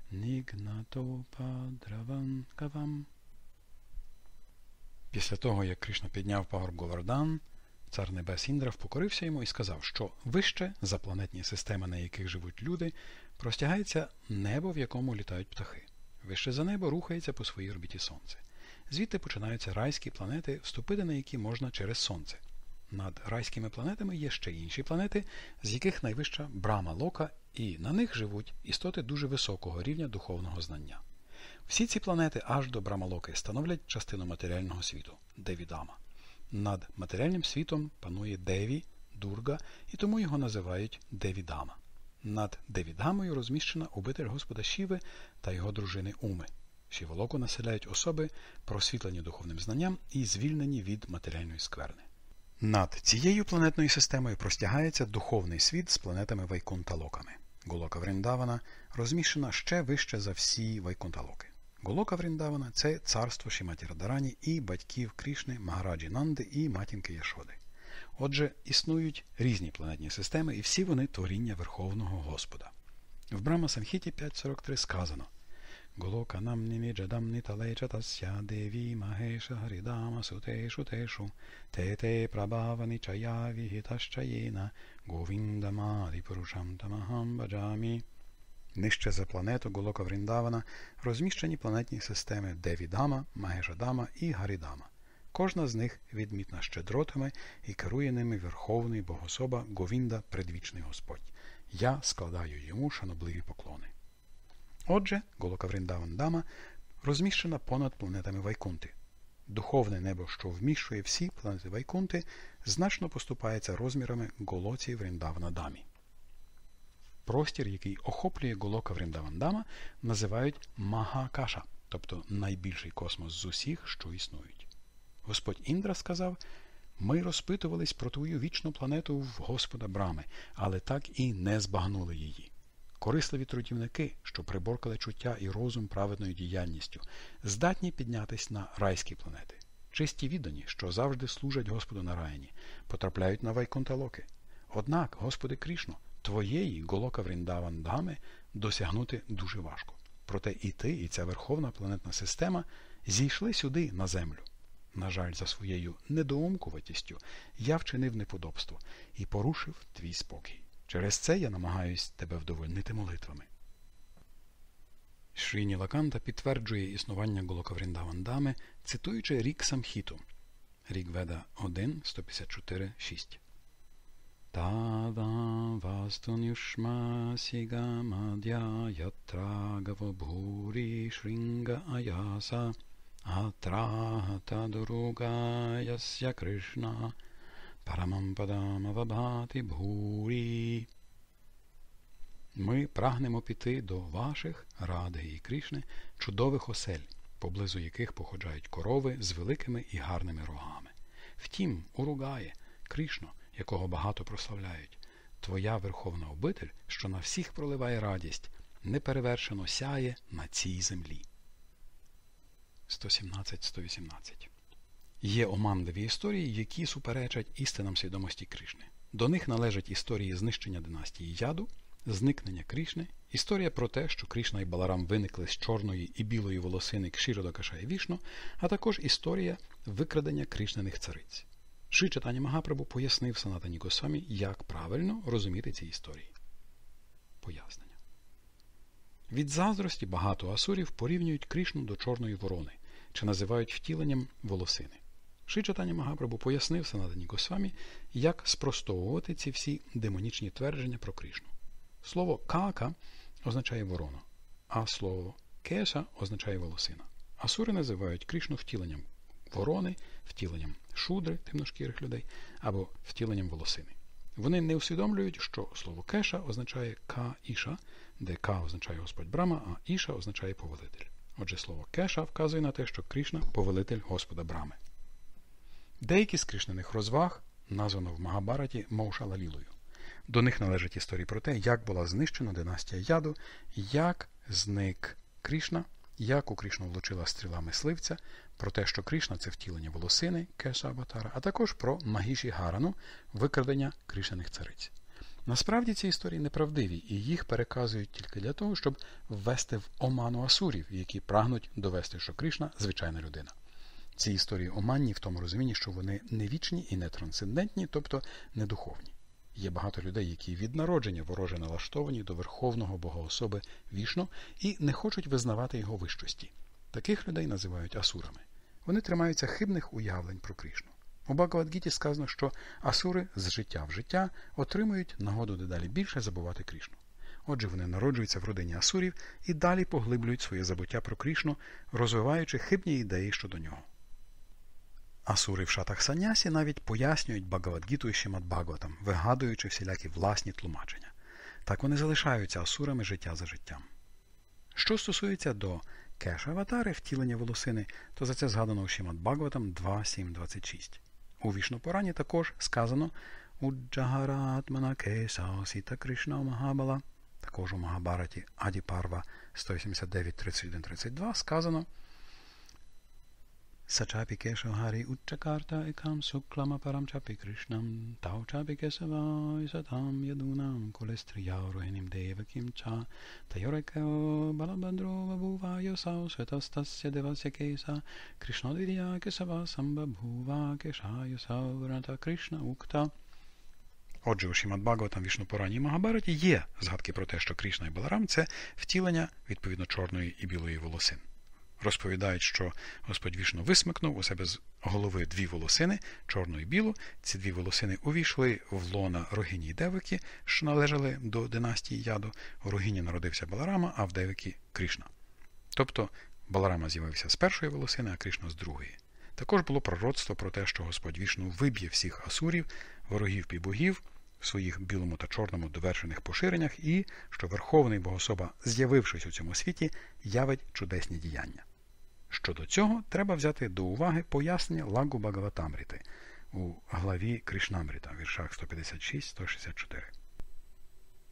нігнатопадраван кавам. Після того, як Кришна підняв пагорб Говардан, цар небес Індра впокорився йому і сказав, що вище за планетні системи, на яких живуть люди, простягається небо, в якому літають птахи. Вище за небо рухається по своїй орбіті Сонце. Звідти починаються райські планети, вступити на які можна через Сонце. Над райськими планетами є ще інші планети, з яких найвища Брама Лока, і на них живуть істоти дуже високого рівня духовного знання. Всі ці планети аж до Брамалоки становлять частину матеріального світу – Девідама. Над матеріальним світом панує Деві, Дурга, і тому його називають Девідама. Над Девідамою розміщена обитель Господа Шіви та його дружини Уми. Шіволоку населяють особи, просвітлені духовним знанням і звільнені від матеріальної скверни. Над цією планетною системою простягається духовний світ з планетами Вайкунталоками. Голока Вріндавана розміщена ще вище за всі Вайкунталоки. Голока Вріндавана – це царство Шіматі Радарані і батьків Крішни, Магараджі Нанди і матінки Яшоди. Отже, існують різні планетні системи, і всі вони творіння Верховного Господа. В Брама Самхіті п'ять сорок три сказано: Голока нам німіджадам ніталеча тася деві магеша гарідама сутешу тешу тете прабавані чая вігітащаєна говіндамаді порушам тамахам баджамі. Нижче за планету Голока Вріндавана розміщені планетні системи Девідама, Магешадама і Гарідама. Кожна з них відмітна щедротами і керує ними Верховний Богособа Говінда, предвічний Господь. Я складаю йому шанобливі поклони. Отже, Голока Вріндаван-дама розміщена понад планетами Вайкунти. Духовне небо, що вміщує всі планети Вайкунти, значно поступається розмірами Голоці Вріндавана-дамі. Простір, який охоплює Голока Вріндаван-дама, називають Магакаша, тобто найбільший космос з усіх, що існують. Господь Індра сказав: «Ми розпитувались про твою вічну планету в Господа Брами, але так і не збагнули її. корисливі трудівники, що приборкали чуття і розум праведною діяльністю, здатні піднятись на райські планети. Чисті віддані, що завжди служать Господу на раяні, потрапляють на Вайкунталоки. Однак, Господи Крішно, твоєї Голока Вріндаван Дхами досягнути дуже важко. Проте і ти, і ця верховна планетна система зійшли сюди, на землю. На жаль, за своєю недоумкуватістю я вчинив неподобство і порушив твій спокій. Через це я намагаюсь тебе вдовольнити молитвами. Шрі Нілаканта підтверджує існування Голока Вріндаван Дхами, цитуючи Рік Самхіту. Рігведа один, сто п'ятдесят чотири, шість. Тада вастунюшма сігамадя ятрагава бхурі шрінга аяса атрагата дуруга ясya Кришна парамам падам авабхати бхурі. Ми прагнемо піти до ваших, Радги і Кришни, чудових осель, поблизу яких походжають корови з великими і гарними рогами. Втім, Уругає, Кришно, якого багато прославляють, твоя верховна обитель, що на всіх проливає радість, неперевершено сяє на цій землі. сто сімнадцять сто вісімнадцять. Є оманливі історії, які суперечать істинам свідомості Кришни. До них належать історії знищення династії Яду, зникнення Кришни, історія про те, що Кришна і Баларам виникли з чорної і білої волосини Кшіродакаша і Вішну, а також історія викрадення Кришниних цариць. Шрі Чайтання Магапрабху пояснив Санатані Госвамі, як правильно розуміти ці історії. Пояснення. Від заздрості багато асурів порівнюють Кришну до чорної ворони, чи називають втіленням волосини. Шрі Чайтання Магапрабху пояснив Санатані Госвамі, як спростовувати ці всі демонічні твердження про Кришну. Слово «кака» означає ворона, а слово «кеша» означає волосина. Асури називають Кришну втіленням ворони, втіленням шудри, темношкірих людей, або втіленням волосини. Вони не усвідомлюють, що слово «кеша» означає «ка-іша», де «ка» означає Господь Брама, а «іша» означає повелитель. Отже, слово «кеша» вказує на те, що Кришна – повелитель Господа Брами. Деякі з Кришниних розваг названо в Магабараті Маушала-лілою. До них належать історії про те, як була знищена династія Яду, як зник Кришна, як у Кришну влучила стріла мисливця, про те, що Кришна – це втілення волосини, Кеша Аватара, а також про Магіші Гарану, викрадення Кришниних цариць. Насправді ці історії неправдиві, і їх переказують тільки для того, щоб ввести в оману асурів, які прагнуть довести, що Кришна – звичайна людина. Ці історії оманні в тому розумінні, що вони не вічні і не трансцендентні, тобто не духовні. Є багато людей, які від народження вороже налаштовані до верховного богоособи Вішну і не хочуть визнавати його вищості. Таких людей називають асурами. Вони тримаються хибних уявлень про Кришну. У Бхагавад-гіті сказано, що асури з життя в життя отримують нагоду дедалі більше забувати Кришну. Отже, вони народжуються в родині асурів і далі поглиблюють своє забуття про Кришну, розвиваючи хибні ідеї щодо нього. Асури в шатах санясі навіть пояснюють Бхагавад-гіту і Шримад-Бхагаватам, вигадуючи всілякі власні тлумачення. Так вони залишаються асурами життя за життям. Що стосується до Кеша-аватари, втілення волосини, то за це згадано у Шримад-Бхагаватам два сім двадцять шість. У Вішну-Пурані також сказано «Уджагаратмана Кеса Сіта Кришна Магабала». Також у Магабараті Аді-Парва сто вісімдесят дев'ять тридцять один тридцять два сказано Сачапі Кешагарі Уччакарта Екам Суклама Парам Чапі Кришнам Тау Чапі Кесавай Сатам Ядунам Колестрія Рогинім Девакім Ча Тайорекео Балабандрова Бува Йосау Светастасya Девасya Кеса Кришнодвір'я Кесава Самба Бува Кеша Йосау Рата Кришна Укта. Отже, у Шримад-Бхагаватам, Вішну-Пурані і Магабараті є згадки про те, що Кришна і Баларам – це втілення, відповідно, чорної і білої волосин. Розповідають, що Господь Вішну висмикнув у себе з голови дві волосини, чорну і білу. Ці дві волосини увійшли в лона Рогині і Деваки, що належали до династії Яду. У Рогині народився Баларама, а в Деваки – Кришна. Тобто Баларама з'явився з першої волосини, а Кришна з другої. Також було пророцтво про те, що Господь Вішну виб'є всіх асурів, ворогів і богів, в своїх білому та чорному довершених поширеннях і, що Верховний Богособа, з'явившись у цьому світі, явить чудесні діяння. Щодо цього, треба взяти до уваги пояснення Лагу Бхагаватамріти у главі Кришнамріта, віршах сто п'ятдесят шість сто шістдесят чотири.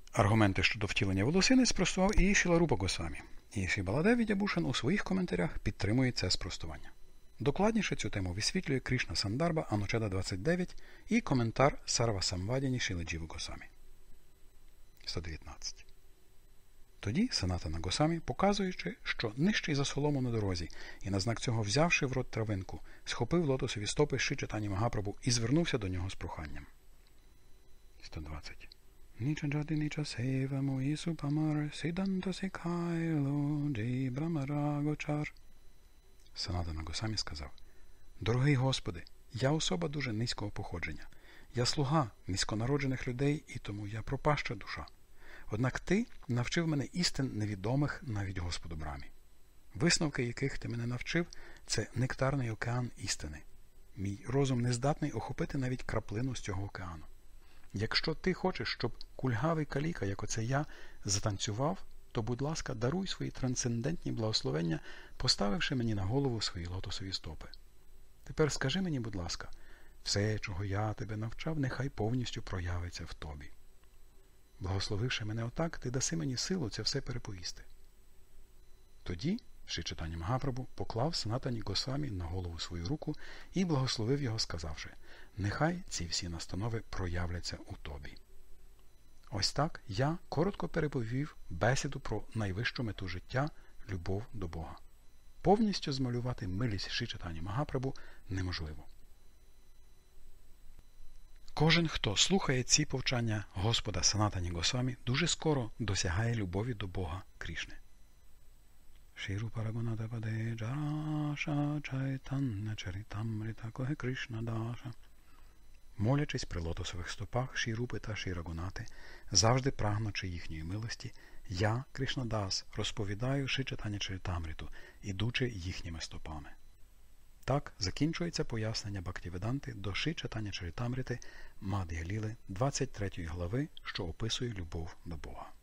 Аргументи щодо втілення волосини спростував і Шіла Рупа Госвамі. І Шрі Баладев Відябушан у своїх коментарях підтримує це спростування. Докладніше цю тему висвітлює Кришна Сандарба Анучеда двадцять дев'ять і коментар Сарва Самвадяні Шіли Джіви Госвамі. сто дев'ятнадцять. Тоді Санатана Госвамі, показуючи, що нижчий за солому на дорозі, і на знак цього взявши в рот травинку, схопив лотосові стопи Шрі Чайтані Магапрабху і звернувся до нього з проханням. сто двадцять. Ніча джади ніча сейва мої супамар, сиданта сикайло, джей брамарагочар. Санатана Госвамі сказав: «Дорогий Господи, я особа дуже низького походження. Я слуга низьконароджених людей, і тому я пропаща душа. Однак ти навчив мене істин невідомих навіть Господу Брамі. Висновки, яких ти мене навчив, це нектарний океан істини. Мій розум не здатний охопити навіть краплину з цього океану. Якщо ти хочеш, щоб кульгавий каліка, як оце я, затанцював, то, будь ласка, даруй свої трансцендентні благословення, поставивши мені на голову свої лотосові стопи. Тепер скажи мені, будь ласка, все, чого я тебе навчав, нехай повністю проявиться в тобі. Благословивши мене отак, ти даси мені силу це все переповісти». Тоді Шрі Чайтаня Магапрабху поклав Санатані Госвамі на голову свою руку і благословив його, сказавши: «Нехай ці всі настанови проявляться у тобі». Ось так я коротко переповів бесіду про найвищу мету життя – любов до Бога. Повністю змалювати милість Шрі Чайтані Магапрабху неможливо. Кожен, хто слухає ці повчання Господа Санатані Госвамі, дуже скоро досягає любові до Бога Кришни. Шрі Рупа Рагуната Паде Джараша Чайтанна Чаритамрита Коге Кришна Даша. Молячись при лотосових стопах Шрі Рупи та Шрі Рагунати, завжди прагнучи їхньої милості, я, Кришнадас, розповідаю Шрі Чайтаня Чаритамриту, ідучи їхніми стопами. Так закінчується пояснення Бхактиведанти до Шрі Чайтаня Чаритамрити Мад'я Ліли двадцять третьої глави, що описує любов до Бога.